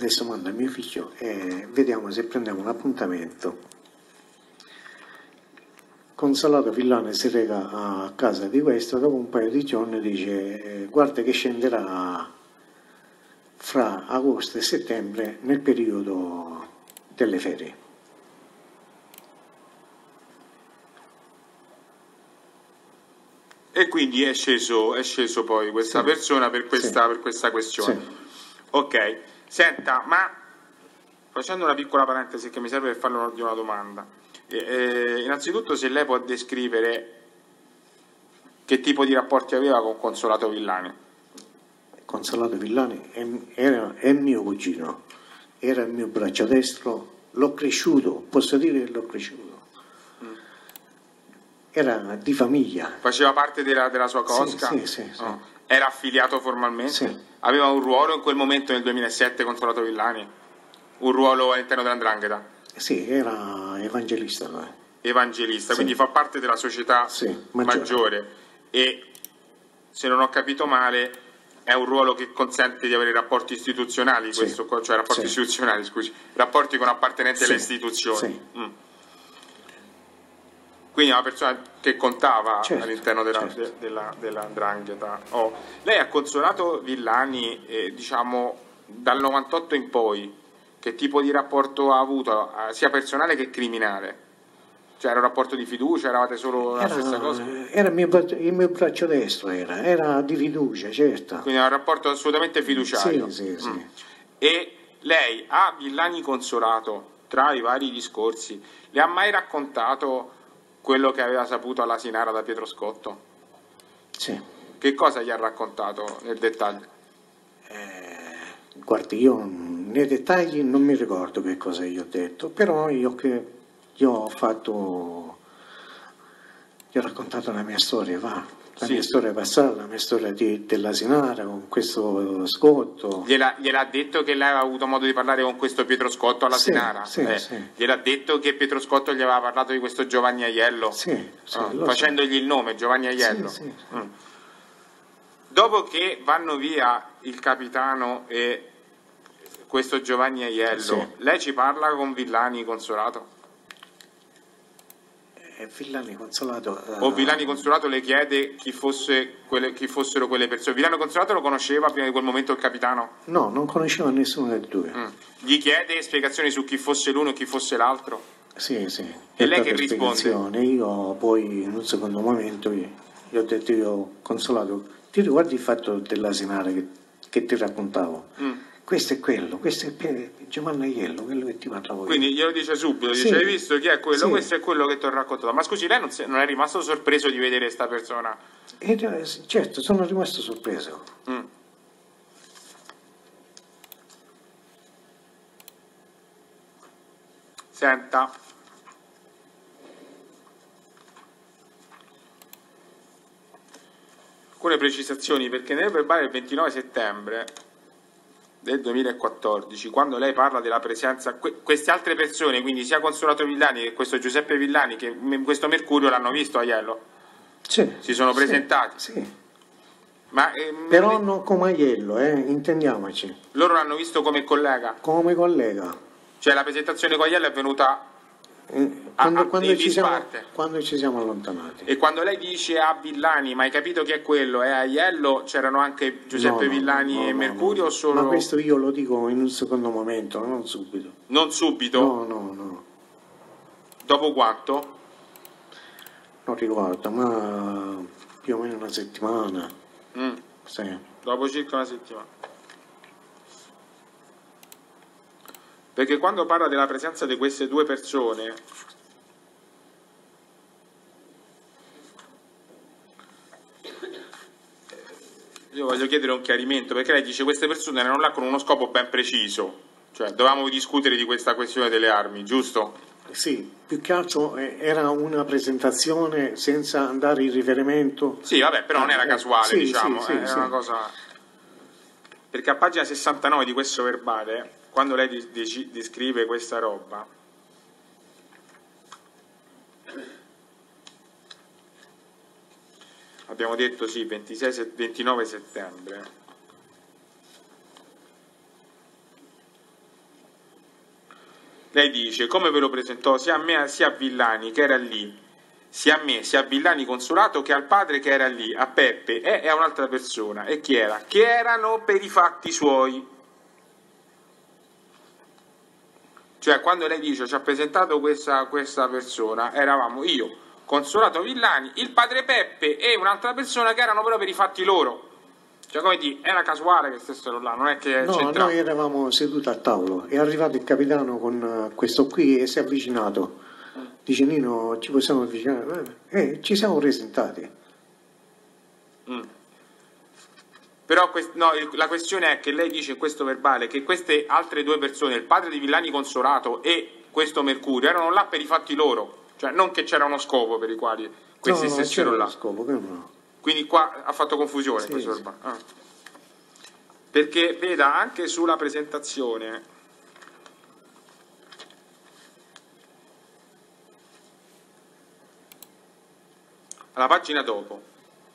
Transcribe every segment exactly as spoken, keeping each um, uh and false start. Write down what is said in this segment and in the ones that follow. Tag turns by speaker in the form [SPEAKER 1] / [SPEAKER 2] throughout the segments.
[SPEAKER 1] adesso manda mio figlio e vediamo se prendiamo un appuntamento. Consolato Villani si reca a casa di questo, dopo un paio di giorni dice eh, guarda che scenderà fra agosto e settembre nel periodo delle ferie.
[SPEAKER 2] E quindi è sceso, è sceso poi questa sì. persona per questa, sì. per questa questione. Sì. Ok, senta, ma facendo una piccola parentesi che mi serve per farle una, una domanda. Eh, innanzitutto se lei può descrivere che tipo di rapporti aveva con Consolato Villani.
[SPEAKER 1] Consolato Villani è, era, è mio cugino, era il mio braccio destro, l'ho cresciuto, posso dire che l'ho cresciuto. Era di famiglia.
[SPEAKER 2] Faceva parte della, della sua cosca?
[SPEAKER 1] Sì, sì, sì,
[SPEAKER 2] oh. Era affiliato formalmente?
[SPEAKER 1] Sì.
[SPEAKER 2] Aveva un ruolo in quel momento nel duemilasette Consolato Villani? Un ruolo all'interno dell'andrangheta?
[SPEAKER 1] Sì, era evangelista. No?
[SPEAKER 2] Evangelista,
[SPEAKER 1] sì.
[SPEAKER 2] quindi fa parte della società
[SPEAKER 1] sì, maggiore.
[SPEAKER 2] maggiore. E, se non ho capito male, è un ruolo che consente di avere rapporti istituzionali,
[SPEAKER 1] sì.
[SPEAKER 2] questo, cioè rapporti sì. istituzionali, scusi, rapporti con appartenenti sì. alle istituzioni.
[SPEAKER 1] Sì.
[SPEAKER 2] Mm. Quindi è una persona che contava
[SPEAKER 1] certo,
[SPEAKER 2] all'interno della,
[SPEAKER 1] certo.
[SPEAKER 2] de, della, dell'andrangheta. Oh. Lei ha Consolato Villani, eh, diciamo, dal novantotto in poi, che tipo di rapporto ha avuto, sia personale che criminale? Cioè era un rapporto di fiducia, eravate solo la
[SPEAKER 1] era,
[SPEAKER 2] stessa cosa?
[SPEAKER 1] Era il mio, il mio braccio destro, era, era di fiducia, certo.
[SPEAKER 2] Quindi era un rapporto assolutamente fiduciario.
[SPEAKER 1] Sì, sì, sì.
[SPEAKER 2] Mm. E lei a Villani Consolato, tra i vari discorsi, le ha mai raccontato quello che aveva saputo all'Asinara da Pietro Scotto?
[SPEAKER 1] Sì.
[SPEAKER 2] Che cosa gli ha raccontato nel dettaglio?
[SPEAKER 1] Eh, guardi, io nei dettagli non mi ricordo che cosa gli ho detto, però io che gli ho fatto, gli ho raccontato la mia storia, va. La sì. mia storia passata, la mia storia di, dell'Asinara con questo Scotto.
[SPEAKER 2] Gliel'ha, gliel'ha detto che lei aveva avuto modo di parlare con questo Pietro Scotto all'Asinara?
[SPEAKER 1] Sì,
[SPEAKER 2] eh.
[SPEAKER 1] sì.
[SPEAKER 2] Gliel'ha detto che Pietro Scotto gli aveva parlato di questo Giovanni Aiello?
[SPEAKER 1] Sì, sì,
[SPEAKER 2] oh, facendogli so. il nome, Giovanni Aiello?
[SPEAKER 1] Sì, sì, sì.
[SPEAKER 2] Mm. Dopo che vanno via il capitano e questo Giovanni Aiello, sì. lei ci parla con Villani Consolato?
[SPEAKER 1] Villani Consolato uh...
[SPEAKER 2] o Villani Consolato le chiede chi, fosse quelle, chi fossero quelle persone. Villani Consolato lo conosceva prima di quel momento il capitano?
[SPEAKER 1] No, non conosceva nessuno dei due.
[SPEAKER 2] Mm. Gli chiede spiegazioni su chi fosse l'uno e chi fosse l'altro?
[SPEAKER 1] Sì, sì.
[SPEAKER 2] E lei che risponde?
[SPEAKER 1] Io poi in un secondo momento gli ho detto io Consolato, ti ricordi il fatto dell'Asinara che, che ti raccontavo? Mm. Questo è quello, questo è Giovanni Aiello, quello che ti parlavo io.
[SPEAKER 2] Quindi glielo dice subito,
[SPEAKER 1] sì.
[SPEAKER 2] dice hai visto chi è quello?
[SPEAKER 1] Sì.
[SPEAKER 2] Questo è quello che ti ho raccontato. Ma scusi, lei non, si, non è rimasto sorpreso di vedere questa persona?
[SPEAKER 1] E, certo, sono rimasto sorpreso.
[SPEAKER 2] Mm. Senta. Alcune precisazioni, perché nel verbale del ventinove settembre del duemilaquattordici, quando lei parla della presenza, que queste altre persone, quindi sia Consolato Villani che questo Giuseppe Villani, che questo Mercurio l'hanno visto a Aiello?
[SPEAKER 1] Sì.
[SPEAKER 2] Si sono presentati?
[SPEAKER 1] Sì. sì.
[SPEAKER 2] Ma, ehm,
[SPEAKER 1] però non come Aiello, eh, intendiamoci.
[SPEAKER 2] Loro l'hanno visto come collega?
[SPEAKER 1] Come collega.
[SPEAKER 2] Cioè la presentazione con Aiello è venuta
[SPEAKER 1] quando,
[SPEAKER 2] a, a,
[SPEAKER 1] quando, ci siamo, quando ci siamo allontanati.
[SPEAKER 2] E quando lei dice a Villani, ma hai capito chi è quello? È Aiello, c'erano anche Giuseppe
[SPEAKER 1] no,
[SPEAKER 2] Villani
[SPEAKER 1] no, no,
[SPEAKER 2] e
[SPEAKER 1] no,
[SPEAKER 2] Mercurio
[SPEAKER 1] no.
[SPEAKER 2] o solo...
[SPEAKER 1] Ma questo io lo dico in un secondo momento, non subito.
[SPEAKER 2] Non subito?
[SPEAKER 1] No, no, no.
[SPEAKER 2] Dopo quanto?
[SPEAKER 1] Non ricordo, ma più o meno una settimana.
[SPEAKER 2] Mm.
[SPEAKER 1] Sì.
[SPEAKER 2] Dopo circa una settimana. Perché quando parla della presenza di queste due persone, io voglio chiedere un chiarimento, perché lei dice che queste persone erano là con uno scopo ben preciso, cioè dovevamo discutere di questa questione delle armi, giusto?
[SPEAKER 1] Sì, più che altro era una presentazione senza andare in riferimento.
[SPEAKER 2] Sì, vabbè, però non era casuale,
[SPEAKER 1] sì,
[SPEAKER 2] diciamo,
[SPEAKER 1] sì, sì,
[SPEAKER 2] era
[SPEAKER 1] sì.
[SPEAKER 2] una cosa... Perché a pagina sessantanove di questo verbale, quando lei descrive questa roba, abbiamo detto sì, ventinove settembre, lei dice, come ve lo presentò sia a me sia a Villani che era lì, sia a me sia a Villani Consolato che al padre che era lì, a Peppe e, e a un'altra persona. E chi era? Che erano per i fatti suoi. Cioè, quando lei dice ci ha presentato questa, questa persona, eravamo io, Consolato Villani, il padre Peppe e un'altra persona che erano però per i fatti loro. Cioè, come dire, era casuale che stessero là, non è che
[SPEAKER 1] no,
[SPEAKER 2] c'entrava.
[SPEAKER 1] noi eravamo seduti al tavolo, è arrivato il capitano con questo qui e si è avvicinato. Dice Nino, ci possiamo avvicinare? Eh, ci siamo presentati.
[SPEAKER 2] Mm. Però no, la questione è che lei dice in questo verbale che queste altre due persone, il padre di Villani Consolato e questo Mercurio, erano là per i fatti loro, cioè non che c'era uno scopo per i quali questi
[SPEAKER 1] no,
[SPEAKER 2] stessero
[SPEAKER 1] no,
[SPEAKER 2] là.
[SPEAKER 1] Scopo, che no.
[SPEAKER 2] Quindi qua ha fatto confusione
[SPEAKER 1] sì,
[SPEAKER 2] questo
[SPEAKER 1] sì.
[SPEAKER 2] verbale. Ah. Perché veda anche sulla presentazione alla pagina dopo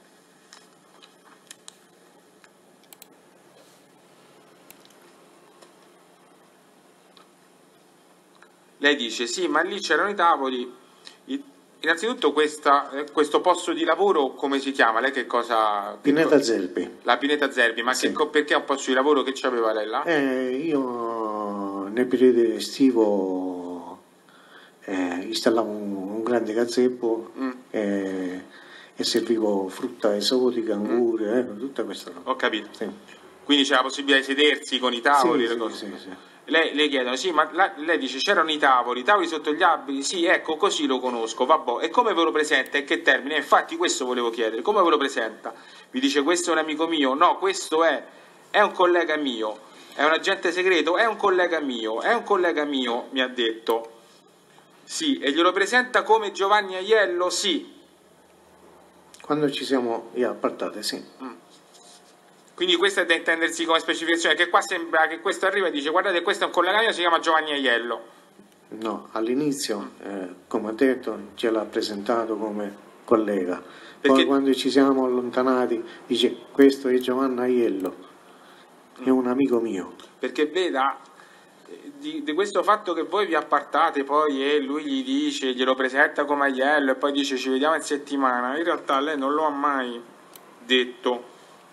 [SPEAKER 2] lei dice sì, ma lì c'erano i tavoli. Innanzitutto questa, questo posto di lavoro come si chiama? Lei che cosa?
[SPEAKER 1] Pineta Zerbi.
[SPEAKER 2] La Pineta Zerbi, ma
[SPEAKER 1] sì.
[SPEAKER 2] che, perché è un posto di lavoro che c'aveva lei là?
[SPEAKER 1] Eh, io nel periodo estivo eh, installavo un, un grande gazebo mm. eh, e servivo frutta esotica, anguri, mm. eh, tutta questa roba.
[SPEAKER 2] Ho capito.
[SPEAKER 1] Sì.
[SPEAKER 2] Quindi c'è la possibilità di sedersi con i tavoli?
[SPEAKER 1] Sì,
[SPEAKER 2] le cose.
[SPEAKER 1] Sì, sì, sì.
[SPEAKER 2] Lei, le chiedono, sì, ma la, lei dice c'erano i tavoli, i tavoli sotto gli alberi, sì, ecco, così lo conosco, vabbè, e come ve lo presenta e che termine? Infatti questo volevo chiedere, come ve lo presenta? Vi dice questo è un amico mio? No, questo è, è un collega mio, è un agente segreto? È un collega mio, è un collega mio, mi ha detto. Sì, e glielo presenta come Giovanni Aiello? Sì.
[SPEAKER 1] Quando ci siamo yeah, appartati, sì.
[SPEAKER 2] Mm. Quindi questa è da intendersi come specificazione, che qua sembra che questo arriva e dice guardate questo è un collega mio, si chiama Giovanni Aiello.
[SPEAKER 1] No, all'inizio, eh, come ha detto, ce l'ha presentato come collega. Perché... Poi quando ci siamo allontanati dice questo è Giovanni Aiello, è un amico mio.
[SPEAKER 2] Perché veda, di, di questo fatto che voi vi appartate poi e lui gli dice, glielo presenta come Aiello e poi dice ci vediamo in settimana, in realtà lei non lo ha mai detto.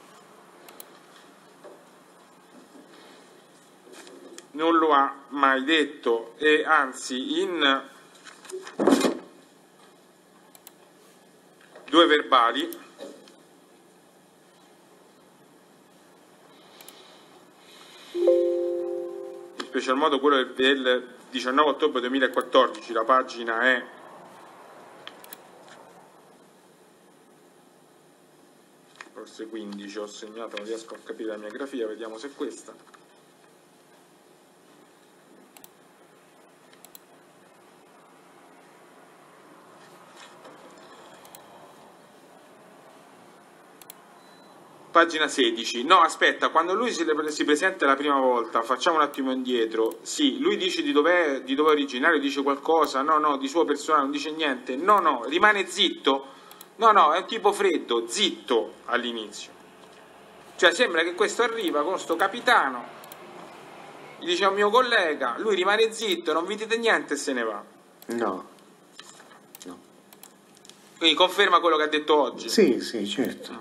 [SPEAKER 2] Non lo ha mai detto e anzi in due verbali in special modo quello del diciannove ottobre duemilaquattordici, la pagina è forse quindici, ho segnato, non riesco a capire la mia grafia, vediamo se è questa. Pagina sedici, no aspetta, quando lui si, si presenta la prima volta, facciamo un attimo indietro, sì, lui dice di dove di dove è originario, dice qualcosa, no no, di suo personale, non dice niente, no no, rimane zitto, no no, è un tipo freddo, zitto all'inizio, cioè sembra che questo arriva con sto capitano, gli dice a un mio collega, lui rimane zitto, non vi dite niente e se ne va.
[SPEAKER 1] No, no.
[SPEAKER 2] Quindi conferma quello che ha detto oggi?
[SPEAKER 1] Sì, sì, certo.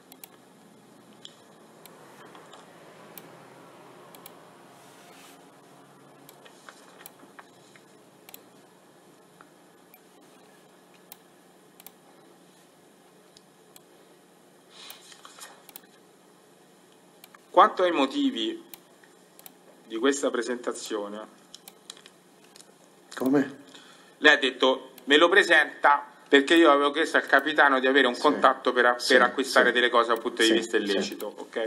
[SPEAKER 2] Quanto ai motivi di questa presentazione,
[SPEAKER 1] come?
[SPEAKER 2] Lei ha detto me lo presenta perché io avevo chiesto al capitano di avere un sì, contatto per, per sì, acquistare sì. delle cose dal punto di sì, vista illecito, sì. ok?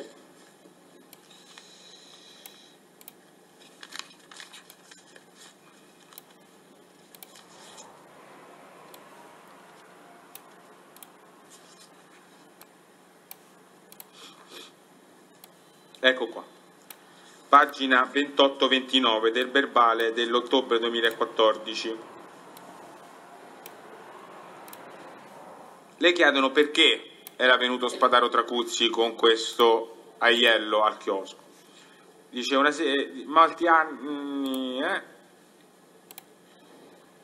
[SPEAKER 2] Ecco qua, pagina ventotto ventinove del verbale dell'ottobre duemilaquattordici. Le chiedono perché era venuto Spadaro Tracuzzi con questo Aiello al chiosco. Dice una serie, molti anni, eh?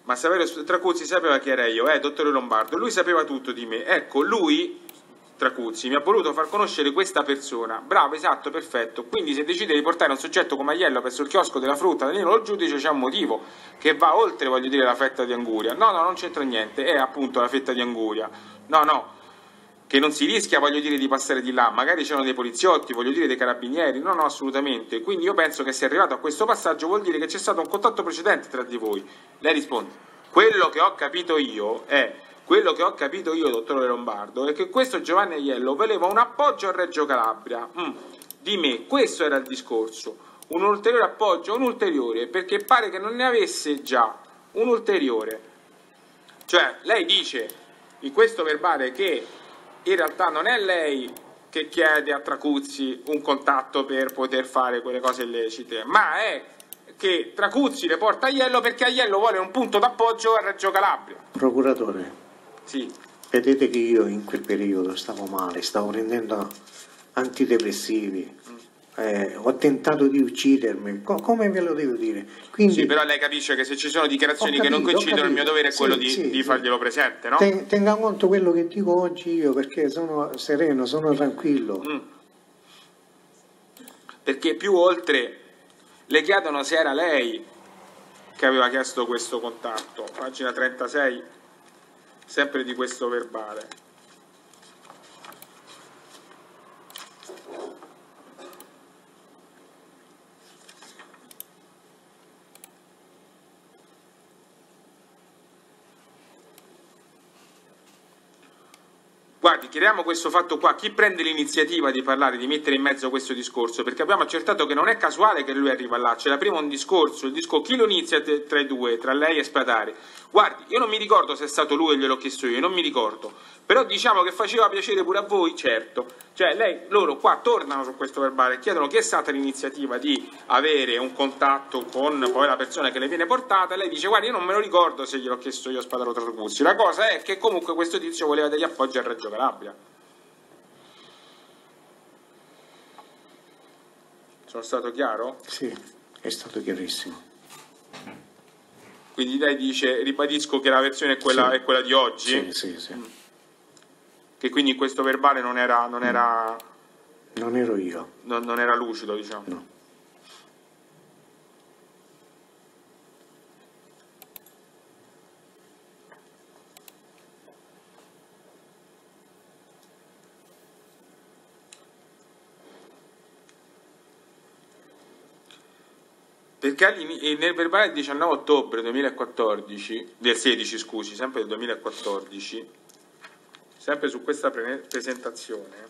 [SPEAKER 2] ma Saverio Tracuzzi sapeva chi era io, eh, dottore Lombardo, lui sapeva tutto di me. Ecco, lui, Tracuzzi, mi ha voluto far conoscere questa persona. Bravo, esatto, perfetto. Quindi se decide di portare un soggetto come Aiello presso il chiosco della frutta Danilo il giudice, c'è un motivo che va oltre, voglio dire, la fetta di anguria. No, no, non c'entra niente, è appunto la fetta di anguria. No, no, che non si rischia, voglio dire, di passare di là, magari c'erano dei poliziotti, voglio dire, dei carabinieri, no, no, assolutamente. Quindi io penso che se è arrivato a questo passaggio vuol dire che c'è stato un contatto precedente tra di voi. Lei risponde, quello che ho capito io è, quello che ho capito io, dottore Lombardo, è che questo Giovanni Aiello voleva un appoggio a Reggio Calabria, mm, di me, questo era il discorso, un ulteriore appoggio, un ulteriore, perché pare che non ne avesse già, un ulteriore. Cioè, lei dice in questo verbale che in realtà non è lei che chiede a Tracuzzi un contatto per poter fare quelle cose illecite, ma è che Tracuzzi le porta Aiello perché Aiello vuole un punto d'appoggio a Reggio Calabria.
[SPEAKER 1] Procuratore,
[SPEAKER 2] sì.
[SPEAKER 1] Vedete che io in quel periodo stavo male, stavo prendendo antidepressivi, mm. eh, ho tentato di uccidermi, Co come ve lo devo dire? Quindi,
[SPEAKER 2] sì, però lei capisce che se ci sono dichiarazioni capito, che non coincidono, il mio dovere è sì, quello di, sì, di farglielo presente, no?
[SPEAKER 1] Ten, tenga conto quello che dico oggi io, perché sono sereno, sono tranquillo.
[SPEAKER 2] Mm. Perché più oltre le chiedono se era lei che aveva chiesto questo contatto, pagina trentasei, sempre di questo verbale. Guardi, chiariamo questo fatto qua, chi prende l'iniziativa di parlare, di mettere in mezzo questo discorso, perché abbiamo accertato che non è casuale che lui arriva là, c'è la prima un discorso, il discorso, chi lo inizia tra i due, tra lei e Spatari? Guardi, io non mi ricordo se è stato lui e gliel'ho chiesto io, non mi ricordo, però diciamo che faceva piacere pure a voi, certo, cioè lei, loro qua tornano su questo verbale, chiedono chi è stata l'iniziativa di avere un contatto con poi la persona che le viene portata, e lei dice guardi io non me lo ricordo se gliel'ho chiesto io a Spataro Tracuzzi, la cosa è che comunque questo tizio voleva degli appoggi a Reggio Calabria. Sono stato chiaro?
[SPEAKER 1] Sì, è stato chiarissimo.
[SPEAKER 2] Quindi lei dice, ribadisco che la versione è quella, sì. è quella di oggi?
[SPEAKER 1] Sì, sì, sì. Mm.
[SPEAKER 2] Che quindi in questo verbale non era... Non, era,
[SPEAKER 1] non ero io.
[SPEAKER 2] Non, non era lucido, diciamo.
[SPEAKER 1] No.
[SPEAKER 2] Perché nel verbale del diciannove ottobre duemilaquattordici, del sedici scusi, sempre del duemilaquattordici, sempre su questa pre presentazione,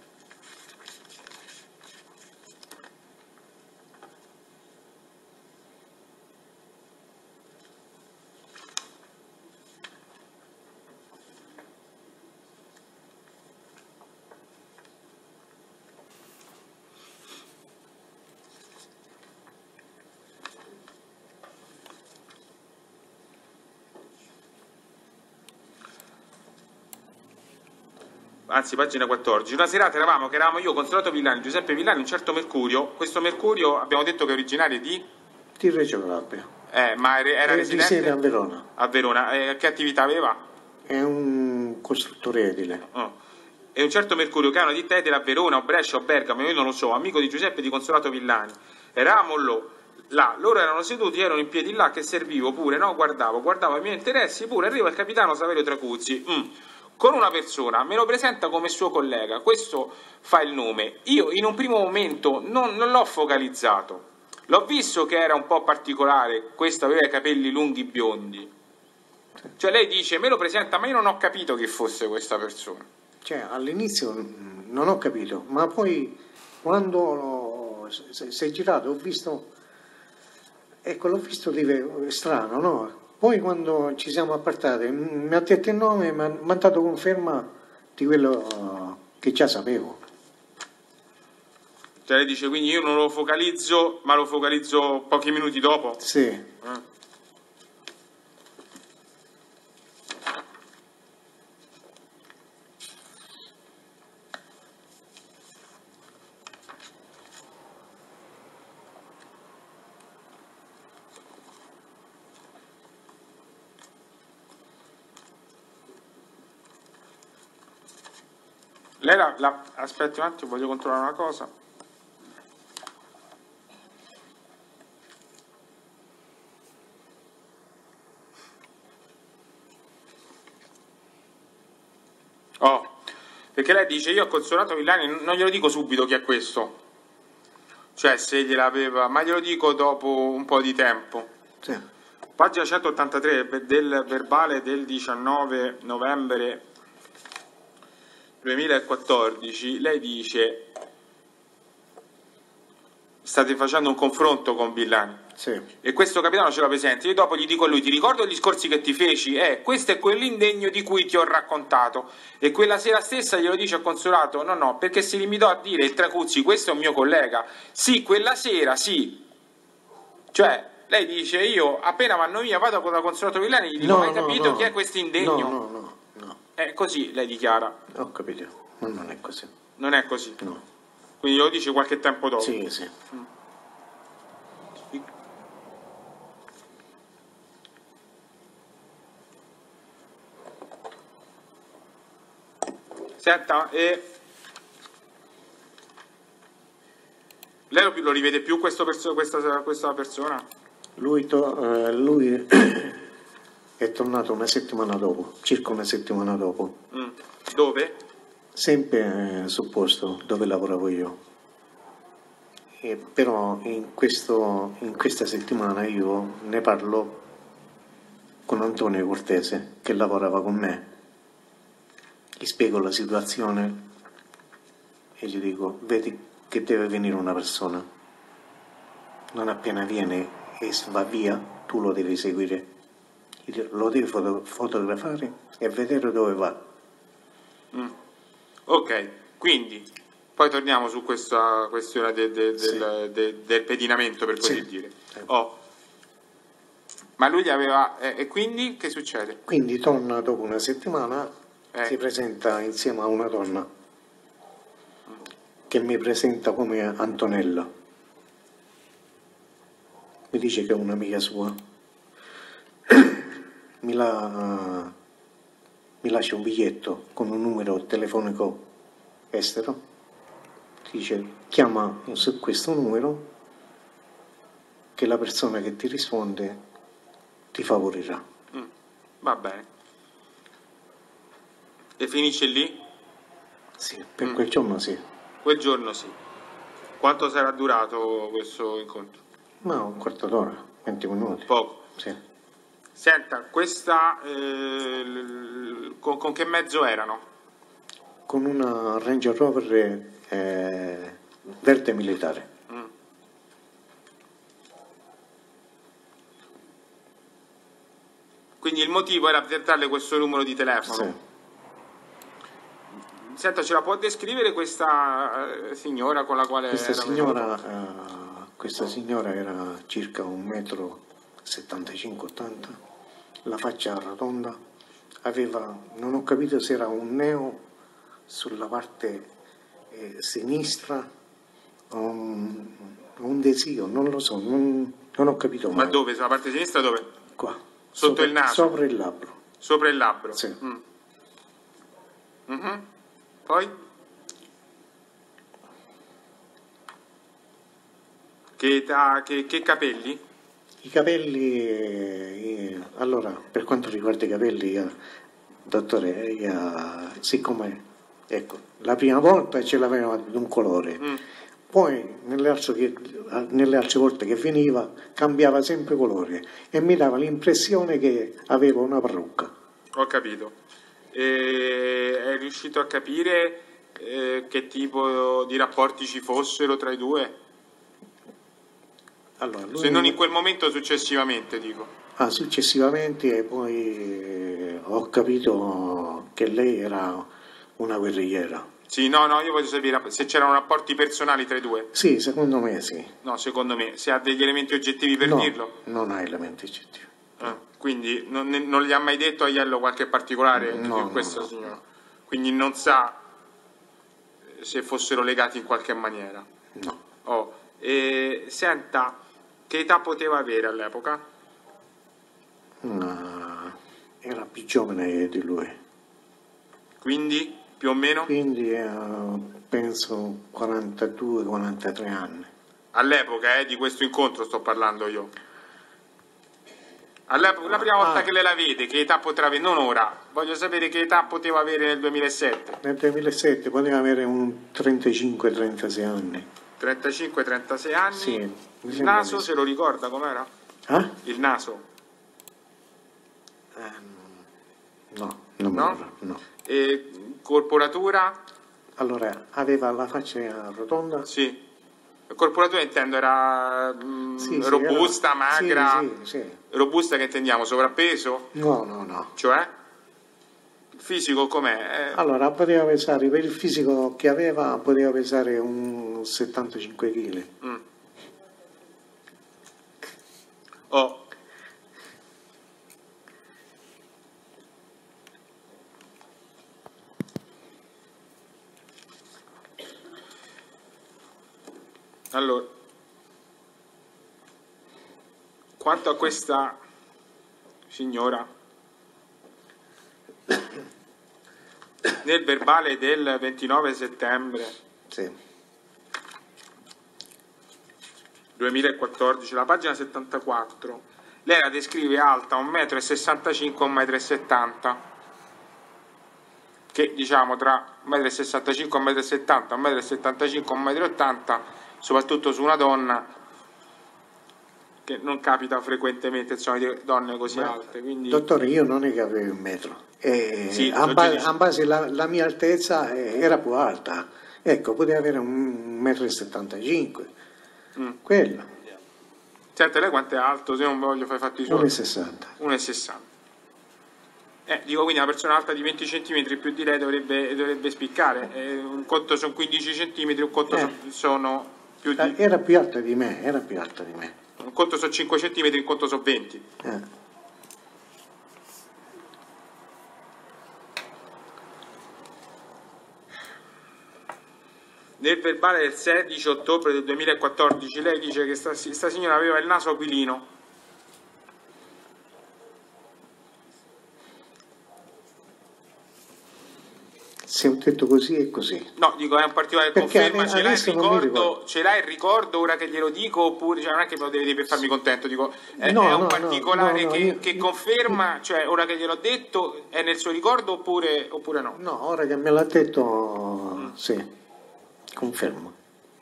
[SPEAKER 2] anzi pagina quattordici, una serata eravamo, che eravamo io, Consolato Villani, Giuseppe Villani, un certo Mercurio, questo Mercurio abbiamo detto che è originario di?
[SPEAKER 1] Di Reggio Calabria.
[SPEAKER 2] Eh, ma era residente?
[SPEAKER 1] Di sede a Verona.
[SPEAKER 2] A Verona, eh, che attività aveva?
[SPEAKER 1] È un costruttore edile.
[SPEAKER 2] Oh. E un certo Mercurio che ha una ditta edile a Verona, o Brescia, o Bergamo, io non lo so, amico di Giuseppe di Consolato Villani, eravamo lo, là, loro erano seduti, erano in piedi là che servivo pure, no? Guardavo, guardavo i miei interessi, pure arriva il capitano Saverio Tracuzzi, mm. con una persona, me lo presenta come suo collega, questo fa il nome. Io in un primo momento non, non l'ho focalizzato, l'ho visto che era un po' particolare, questo aveva i capelli lunghi biondi. Cioè lei dice, me lo presenta, ma io non ho capito chi fosse questa persona.
[SPEAKER 1] Cioè all'inizio non ho capito, ma poi quando si è girato ho visto, ecco l'ho visto strano, no? Poi quando ci siamo appartati mi ha detto il nome e mi ha dato conferma di quello che già sapevo.
[SPEAKER 2] Cioè lei dice quindi io non lo focalizzo, ma lo focalizzo pochi minuti dopo?
[SPEAKER 1] Sì.
[SPEAKER 2] Eh. Lei la, la, aspetti un attimo, voglio controllare una cosa. Oh, perché lei dice io ho consolato Villani, non glielo dico subito chi è questo, cioè se gliel'aveva, ma glielo dico dopo un po' di tempo.
[SPEAKER 1] Sì.
[SPEAKER 2] Pagina centottantatré del verbale del diciannove novembre duemilaquattordici, lei dice state facendo un confronto con Villani.
[SPEAKER 1] Sì.
[SPEAKER 2] E questo capitano ce l'ha presente. Io dopo gli dico a lui: ti ricordo gli discorsi che ti feci? Eh, questo è quell'indegno di cui ti ho raccontato. E quella sera stessa glielo dice al consolato: no, no, perché si limitò a dire il Tracuzzi, questo è un mio collega. Sì, quella sera, sì. Cioè, lei dice: io appena vanno via vado con la consolato Villani e gli dico:
[SPEAKER 1] No,
[SPEAKER 2] hai
[SPEAKER 1] no,
[SPEAKER 2] capito
[SPEAKER 1] no.
[SPEAKER 2] chi è questo indegno?
[SPEAKER 1] No, no, no, no.
[SPEAKER 2] È così, lei dichiara.
[SPEAKER 1] Ho capito, ma non è così.
[SPEAKER 2] Non è così.
[SPEAKER 1] No.
[SPEAKER 2] Quindi lo dice qualche tempo dopo.
[SPEAKER 1] Sì, sì.
[SPEAKER 2] Mm. Senta, e lei lo, lo rivede più questo perso questa, questa persona?
[SPEAKER 1] Lui, to eh, lui è tornato una settimana dopo, circa una settimana dopo.
[SPEAKER 2] Mm. Dove?
[SPEAKER 1] Sempre eh, sul posto dove lavoravo io. E però in, questo, in questa settimana io ne parlo con Antonio Cortese, che lavorava con me. Gli spiego la situazione e gli dico: vedi che deve venire una persona, non appena viene e va via tu lo devi seguire, lo devi foto fotografare e vedere dove va.
[SPEAKER 2] Mm. Ok, quindi poi torniamo su questa questione de, de,
[SPEAKER 1] Sì.
[SPEAKER 2] del, de, del pedinamento, per così
[SPEAKER 1] Sì.
[SPEAKER 2] dire. Oh. Ma lui gli aveva... Eh, e quindi che succede?
[SPEAKER 1] Quindi torna dopo una settimana,
[SPEAKER 2] Eh.
[SPEAKER 1] si presenta insieme a una donna che mi presenta come Antonella. Mi dice che è un'amica sua. Mi, la, mi lascia un biglietto con un numero telefonico estero. Dice: chiama su questo numero che la persona che ti risponde ti favorirà.
[SPEAKER 2] Mm. Va bene. E finisce lì?
[SPEAKER 1] Sì, per
[SPEAKER 2] Mm.
[SPEAKER 1] quel giorno sì.
[SPEAKER 2] Quel giorno sì. Quanto sarà durato questo incontro?
[SPEAKER 1] Ma un quarto d'ora, venti minuti.
[SPEAKER 2] Poco.
[SPEAKER 1] Sì.
[SPEAKER 2] Senta, questa eh, con, con che mezzo erano?
[SPEAKER 1] Con una Range Rover eh, verde militare.
[SPEAKER 2] Mm. Quindi il motivo era per darle questo numero di telefono?
[SPEAKER 1] Sì.
[SPEAKER 2] Senta, ce la può descrivere questa eh, signora con la quale
[SPEAKER 1] Questa
[SPEAKER 2] era
[SPEAKER 1] signora, eh, questa signora era circa un metro settantacinque ottanta, la faccia rotonda, aveva, non ho capito se era un neo sulla parte eh, sinistra o un, un desio, non lo so, non, non ho capito mai.
[SPEAKER 2] Ma dove? Sulla parte sinistra dove?
[SPEAKER 1] Qua.
[SPEAKER 2] Sotto
[SPEAKER 1] Sopra,
[SPEAKER 2] il naso?
[SPEAKER 1] Sopra il labbro.
[SPEAKER 2] Sopra il labbro?
[SPEAKER 1] Sì.
[SPEAKER 2] Mm. Mm-hmm. Poi? Che età, che, che capelli?
[SPEAKER 1] I capelli, eh, allora, per quanto riguarda i capelli, io, dottore, io, siccome, ecco, la prima volta ce l'aveva di un colore,
[SPEAKER 2] Mm.
[SPEAKER 1] poi nelle altre, che, nelle altre volte che veniva cambiava sempre colore e mi dava l'impressione che aveva una parrucca.
[SPEAKER 2] Ho capito. E è riuscito a capire eh, che tipo di rapporti ci fossero tra i due?
[SPEAKER 1] Allora, lui,
[SPEAKER 2] Se non in quel momento, successivamente, dico.
[SPEAKER 1] ah, successivamente poi eh, ho capito che lei era una guerrigliera.
[SPEAKER 2] Sì, no, no, io voglio sapere se c'erano rapporti personali tra i due.
[SPEAKER 1] Sì, secondo me sì.
[SPEAKER 2] No, secondo me, se ha degli elementi oggettivi per
[SPEAKER 1] No,
[SPEAKER 2] dirlo.
[SPEAKER 1] non ha elementi oggettivi.
[SPEAKER 2] Ah, quindi non, non gli ha mai detto a Iello qualche particolare di
[SPEAKER 1] No,
[SPEAKER 2] questa
[SPEAKER 1] no, no,
[SPEAKER 2] signora?
[SPEAKER 1] no.
[SPEAKER 2] Quindi non sa se fossero legati in qualche maniera.
[SPEAKER 1] No.
[SPEAKER 2] Oh, e, senta, che età poteva avere all'epoca?
[SPEAKER 1] No, era più giovane di lui.
[SPEAKER 2] Quindi Più o meno?
[SPEAKER 1] Quindi eh, penso quarantadue quarantatré anni.
[SPEAKER 2] All'epoca eh, di questo incontro sto parlando io. All'epoca, la prima volta
[SPEAKER 1] ah.
[SPEAKER 2] che lei la vede, che età poteva avere? Non ora, voglio sapere che età poteva avere nel duemilasette.
[SPEAKER 1] Nel duemilasette poteva avere un trentacinque trentasei anni.
[SPEAKER 2] trentacinque trentasei anni.
[SPEAKER 1] Sì,
[SPEAKER 2] il naso se lo ricorda com'era?
[SPEAKER 1] Ah?
[SPEAKER 2] Il naso?
[SPEAKER 1] Um, no, non
[SPEAKER 2] no?
[SPEAKER 1] mi ricordo, no.
[SPEAKER 2] E corporatura?
[SPEAKER 1] Allora, aveva la faccia rotonda?
[SPEAKER 2] Sì. Corporatura intendo era mh,
[SPEAKER 1] sì, sì,
[SPEAKER 2] robusta,
[SPEAKER 1] era...
[SPEAKER 2] magra.
[SPEAKER 1] Sì, sì, sì.
[SPEAKER 2] Robusta che intendiamo? Sovrappeso?
[SPEAKER 1] No, no, no.
[SPEAKER 2] Cioè? Il fisico com'è? Eh...
[SPEAKER 1] Allora, poteva pesare, per il fisico che aveva, poteva pesare un settantacinque chili.
[SPEAKER 2] Mm. Oh. Allora, quanto a questa signora, nel verbale del ventinove settembre
[SPEAKER 1] sì.
[SPEAKER 2] duemilaquattordici, la pagina settantaquattro, lei la descrive alta un metro e sessantacinque a un metro e settanta, che diciamo tra un metro e sessantacinque a un metro e settanta, un metro e settantacinque a un metro e ottanta, soprattutto su una donna, che non capita frequentemente, insomma, di donne così
[SPEAKER 1] Ma,
[SPEAKER 2] alte. Quindi...
[SPEAKER 1] Dottore, io non è che avevo un metro, e
[SPEAKER 2] sì,
[SPEAKER 1] a, ba- a base la, la mia altezza era più alta, ecco, poteva avere un metro e settantacinque,
[SPEAKER 2] mm.
[SPEAKER 1] quello.
[SPEAKER 2] Senta, lei quanto è alto? Se non voglio fare fatti i suoi.
[SPEAKER 1] uno e sessanta.
[SPEAKER 2] uno e sessanta. Eh, dico, quindi una persona alta di venti centimetri più di lei dovrebbe, dovrebbe spiccare. Eh, un conto sono quindici centimetri, un conto
[SPEAKER 1] eh.
[SPEAKER 2] sono più di...
[SPEAKER 1] Era più alta di me, era più alta di me.
[SPEAKER 2] Un conto sono cinque centimetri, un conto sono venti.
[SPEAKER 1] Eh.
[SPEAKER 2] Nel verbale del sedici ottobre del duemilaquattordici lei dice che sta, sta signora aveva il naso aquilino.
[SPEAKER 1] Se ho detto così è così.
[SPEAKER 2] No, dico, è un particolare
[SPEAKER 1] Perché
[SPEAKER 2] conferma, ce l'ha il
[SPEAKER 1] ricordo.
[SPEAKER 2] ricordo, ce l'ha il ricordo ora che glielo dico, oppure cioè, non è che me lo devi dire per farmi contento, dico, è,
[SPEAKER 1] no,
[SPEAKER 2] è un
[SPEAKER 1] no,
[SPEAKER 2] particolare
[SPEAKER 1] no, no,
[SPEAKER 2] che,
[SPEAKER 1] io,
[SPEAKER 2] che conferma, cioè ora che gliel'ho detto, è nel suo ricordo oppure, oppure no?
[SPEAKER 1] No, ora che me l'ha detto, mm. sì, confermo.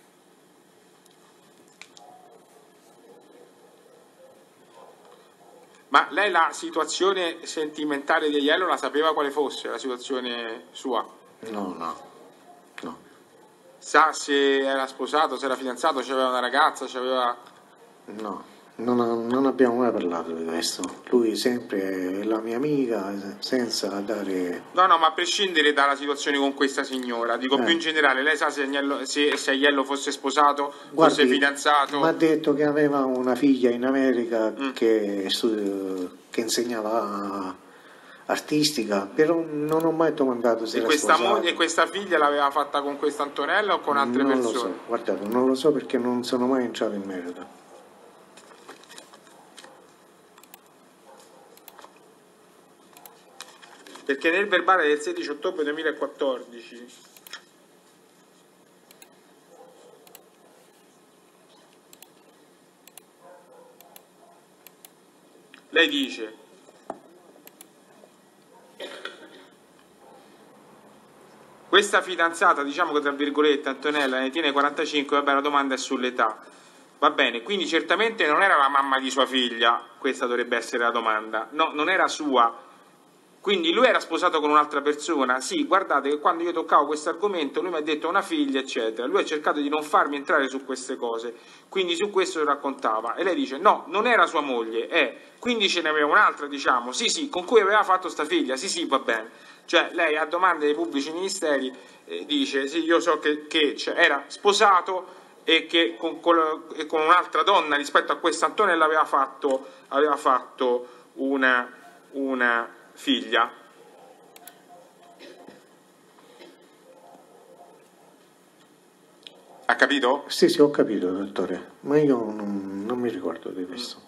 [SPEAKER 2] Ma lei la situazione sentimentale di Aiello la sapeva quale fosse, la situazione sua?
[SPEAKER 1] No, no, no.
[SPEAKER 2] Sa se era sposato, se era fidanzato, se aveva una ragazza, se aveva...
[SPEAKER 1] No, non, non abbiamo mai parlato di questo. Lui sempre è la mia amica, senza dare...
[SPEAKER 2] No, no, ma a prescindere dalla situazione con questa signora, dico eh. più in generale, lei sa se Agnello, se, se Aiello fosse sposato, Guardi, fosse fidanzato?
[SPEAKER 1] Mi ha detto che aveva una figlia in America mm. che, che insegnava artistica, però non ho mai domandato se
[SPEAKER 2] e
[SPEAKER 1] era
[SPEAKER 2] questa
[SPEAKER 1] sposato.
[SPEAKER 2] moglie e questa figlia l'aveva fatta con questa Antonella o con altre
[SPEAKER 1] non
[SPEAKER 2] persone?
[SPEAKER 1] Lo so. Guardate, non lo so perché non sono mai entrato in merito.
[SPEAKER 2] Perché nel verbale del sedici ottobre duemilaquattordici lei dice: questa fidanzata, diciamo che tra virgolette Antonella ne tiene quarantacinque, vabbè, la domanda è sull'età, va bene, quindi certamente non era la mamma di sua figlia, questa dovrebbe essere la domanda, no, non era sua. Quindi lui era sposato con un'altra persona? Sì, guardate che quando io toccavo questo argomento lui mi ha detto una figlia, eccetera. Lui ha cercato di non farmi entrare su queste cose, quindi su questo lo raccontava. E lei dice, no, non era sua moglie, eh, quindi ce n'aveva un'altra, diciamo, sì, sì, con cui aveva fatto sta figlia, sì, sì, va bene. Cioè, lei a domande dei pubblici ministeri eh, dice, sì, io so che, che cioè, era sposato e che con, con, con un'altra donna rispetto a questa Antonella aveva fatto, aveva fatto una... una figlia. Ha capito?
[SPEAKER 1] Sì, sì, ho capito, dottore, ma io non, non mi ricordo di questo.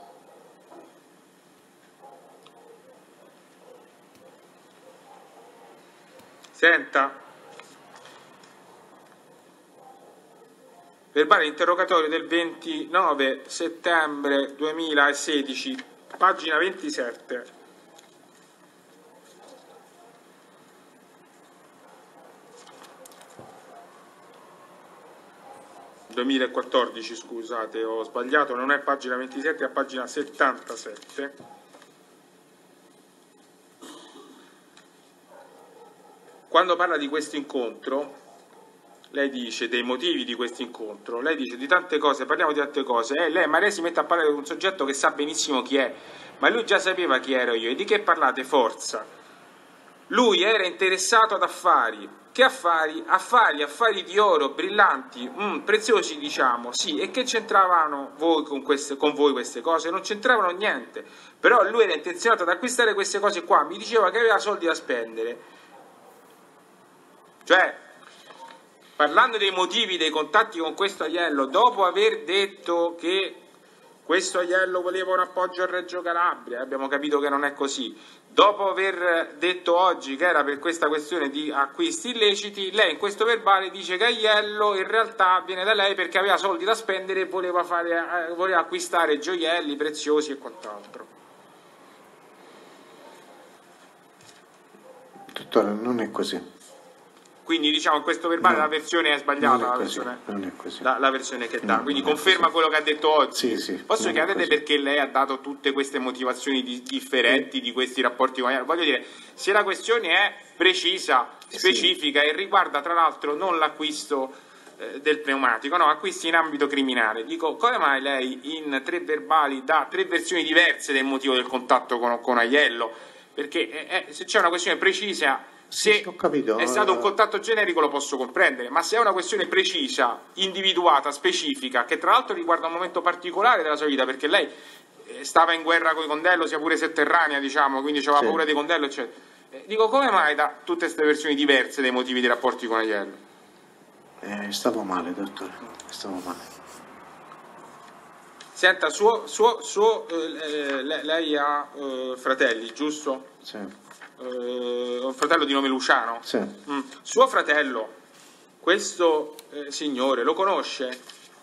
[SPEAKER 2] Senta, verbale interrogatorio del ventinove settembre duemilasedici, pagina ventisette. duemilaquattordici, scusate, ho sbagliato, non è pagina ventisette, è pagina settantasette. Quando parla di questo incontro, lei dice dei motivi di questo incontro, lei dice di tante cose, parliamo di tante cose, eh, lei, ma lei si mette a parlare di un soggetto che sa benissimo chi è, ma lui già sapeva chi ero io. E di che parlate? Forza. Lui era interessato ad affari. Che affari? Affari, affari di oro, brillanti, mm, preziosi diciamo, sì, e che c'entravano voi con, queste, con voi queste cose? Non c'entravano niente, però lui era intenzionato ad acquistare queste cose qua, mi diceva che aveva soldi da spendere. Cioè, parlando dei motivi dei contatti con questo Aiello, dopo aver detto che questo Aiello voleva un appoggio a Reggio Calabria, abbiamo capito che non è così, dopo aver detto oggi che era per questa questione di acquisti illeciti, lei in questo verbale dice che Aiello in realtà viene da lei perché aveva soldi da spendere e voleva, fare, eh, voleva acquistare gioielli preziosi e quant'altro.
[SPEAKER 1] Dottore, non è così.
[SPEAKER 2] Quindi diciamo in questo verbale no, la versione è sbagliata,
[SPEAKER 1] è
[SPEAKER 2] la,
[SPEAKER 1] così,
[SPEAKER 2] versione,
[SPEAKER 1] non è così.
[SPEAKER 2] La, la versione che dà,
[SPEAKER 1] no,
[SPEAKER 2] quindi conferma quello che ha detto oggi.
[SPEAKER 1] Sì, sì,
[SPEAKER 2] posso chiedere perché lei ha dato tutte queste motivazioni di, differenti di questi rapporti con Aiello? Voglio dire, se la questione è precisa, specifica sì. e riguarda tra l'altro non l'acquisto eh, del pneumatico, no, acquisti in ambito criminale, dico come mai lei in tre verbali dà tre versioni diverse del motivo del contatto con, con Aiello? Perché eh, eh, se c'è una questione precisa, se è stato un contatto generico lo posso comprendere, ma se è una questione precisa, individuata, specifica, che tra l'altro riguarda un momento particolare della sua vita, perché lei stava in guerra con i Condello, sia pure sotterranea, diciamo, quindi aveva sì. paura dei Condello, eccetera. Eh, dico, come mai da tutte queste versioni diverse dei motivi dei rapporti con Aiello?
[SPEAKER 1] Eh, stavo male, dottore, stavo male.
[SPEAKER 2] Senta, suo, suo, suo, eh, lei ha eh, fratelli, giusto?
[SPEAKER 1] Sì.
[SPEAKER 2] Uh, un fratello di nome Luciano.
[SPEAKER 1] Sì.
[SPEAKER 2] Mm. Suo fratello, questo eh, signore, lo conosce?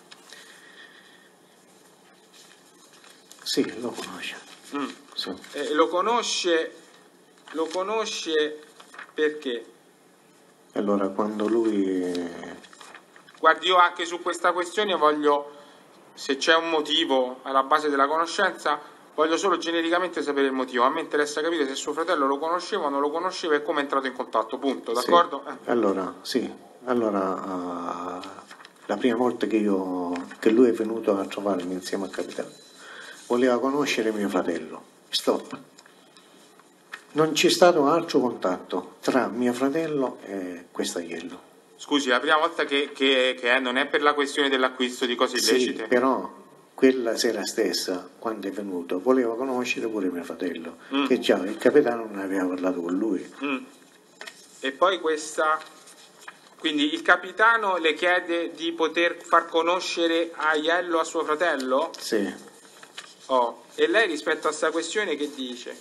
[SPEAKER 1] Sì, lo conosce.
[SPEAKER 2] Mm.
[SPEAKER 1] Sì.
[SPEAKER 2] Eh, lo conosce, lo conosce perché?
[SPEAKER 1] Allora, quando lui...
[SPEAKER 2] Guardi, io anche su questa questione voglio, se c'è un motivo alla base della conoscenza, voglio solo genericamente sapere il motivo. A me interessa capire se suo fratello lo conosceva o non lo conosceva e come è entrato in contatto, punto, d'accordo?
[SPEAKER 1] Sì. Eh. Allora, sì, allora uh, la prima volta che, io, che lui è venuto a trovarmi insieme al capitano, voleva conoscere mio fratello, stop. Non c'è stato altro contatto tra mio fratello e questo Aiello.
[SPEAKER 2] Scusi, la prima volta che, che, che è, non è per la questione dell'acquisto di cose illecite?
[SPEAKER 1] Sì, però... quella sera stessa, quando è venuto, voleva conoscere pure mio fratello, mm. che già il capitano non aveva parlato con lui.
[SPEAKER 2] Mm. E poi questa... Quindi il capitano le chiede di poter far conoscere Aiello a suo fratello?
[SPEAKER 1] Sì.
[SPEAKER 2] Oh. E lei rispetto a questa questione che dice?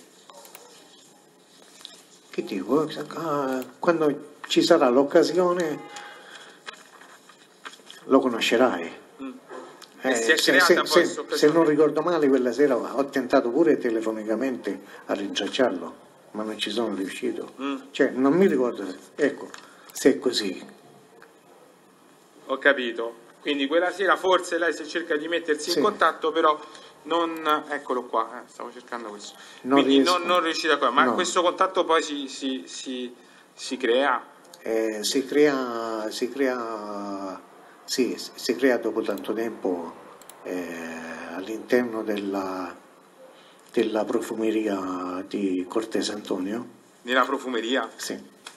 [SPEAKER 1] Che dico? Ah, quando ci sarà l'occasione lo conoscerai.
[SPEAKER 2] Mm.
[SPEAKER 1] Eh, se, se, se, se non ricordo male, quella sera ho tentato pure telefonicamente a rintracciarlo, ma non ci sono riuscito. Mm. Cioè, non mi ricordo, ecco, se è così.
[SPEAKER 2] Ho capito. Quindi quella sera forse lei si cerca di mettersi sì. in contatto, però non... Eccolo qua, eh, stavo cercando questo.
[SPEAKER 1] Non
[SPEAKER 2] Quindi
[SPEAKER 1] riesco.
[SPEAKER 2] non, non riuscite a... Ma
[SPEAKER 1] no.
[SPEAKER 2] questo contatto poi si, si, si, si crea?
[SPEAKER 1] Eh, si crea... Si crea... Sì, si crea dopo tanto tempo eh, all'interno della, della profumeria di Cortese Antonio.
[SPEAKER 2] Nella profumeria?
[SPEAKER 1] Sì.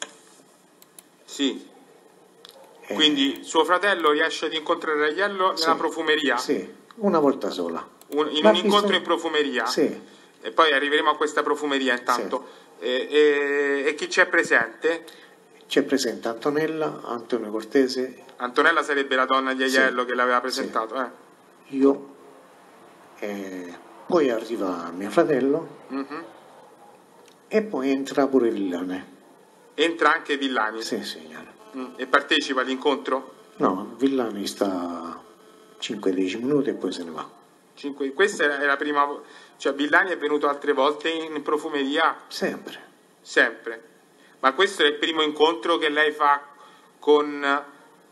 [SPEAKER 2] Sì. Eh, Quindi suo fratello riesce ad incontrare Aiello
[SPEAKER 1] sì,
[SPEAKER 2] nella profumeria?
[SPEAKER 1] Sì, una volta sola.
[SPEAKER 2] Un, in Ma un incontro visto... in profumeria?
[SPEAKER 1] Sì.
[SPEAKER 2] E poi arriveremo a questa profumeria intanto. Sì. E, e, e chi c'è presente?
[SPEAKER 1] C'è presente Antonella, Antonio Cortese.
[SPEAKER 2] Antonella sarebbe la donna di Aiello sì, che l'aveva presentato.
[SPEAKER 1] Sì.
[SPEAKER 2] Eh.
[SPEAKER 1] Io, eh, poi arriva mio fratello mm-hmm. e poi entra pure Villani.
[SPEAKER 2] Entra anche Villani?
[SPEAKER 1] Sì, signore.
[SPEAKER 2] Mm. E partecipa all'incontro?
[SPEAKER 1] No, Villani sta, cinque dieci minuti e poi se ne va.
[SPEAKER 2] cinque Questa è la prima, cioè Villani è venuto altre volte in profumeria?
[SPEAKER 1] Sempre.
[SPEAKER 2] Sempre. Ma questo è il primo incontro che lei fa con...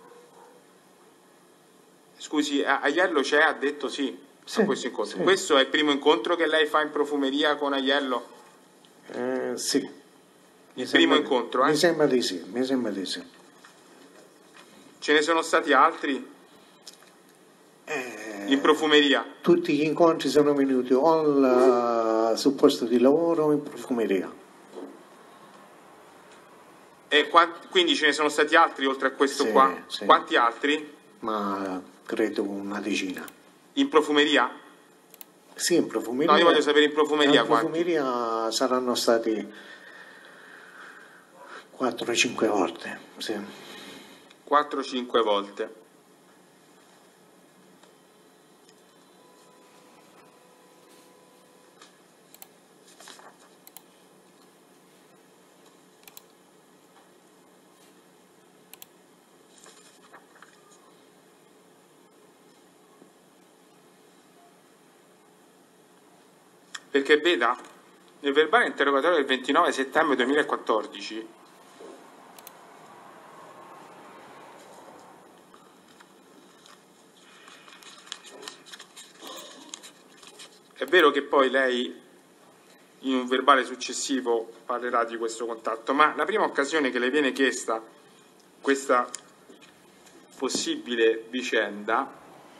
[SPEAKER 2] Scusi, Aiello c'è? Ha detto sì,
[SPEAKER 1] sì
[SPEAKER 2] a questo incontro.
[SPEAKER 1] Sì.
[SPEAKER 2] Questo è il primo incontro che lei fa in profumeria con Aiello?
[SPEAKER 1] Eh, sì.
[SPEAKER 2] Il primo incontro, eh?
[SPEAKER 1] Mi sembra di sì, mi sembra di sì.
[SPEAKER 2] Ce ne sono stati altri?
[SPEAKER 1] Eh,
[SPEAKER 2] in profumeria?
[SPEAKER 1] Tutti gli incontri sono venuti o al, sul posto di lavoro o in profumeria.
[SPEAKER 2] E quanti, quindi ce ne sono stati altri oltre a questo
[SPEAKER 1] sì,
[SPEAKER 2] qua?
[SPEAKER 1] Sì.
[SPEAKER 2] Quanti altri?
[SPEAKER 1] Ma credo una decina.
[SPEAKER 2] In profumeria?
[SPEAKER 1] Sì, in profumeria.
[SPEAKER 2] No, io voglio sapere in profumeria
[SPEAKER 1] in
[SPEAKER 2] quanti.
[SPEAKER 1] In profumeria saranno stati quattro cinque volte. Sì.
[SPEAKER 2] quattro cinque volte. Perché veda, nel verbale interrogatorio del ventinove settembre duemilaquattordici è vero che poi lei in un verbale successivo parlerà di questo contatto, ma la prima occasione che le viene chiesta questa possibile vicenda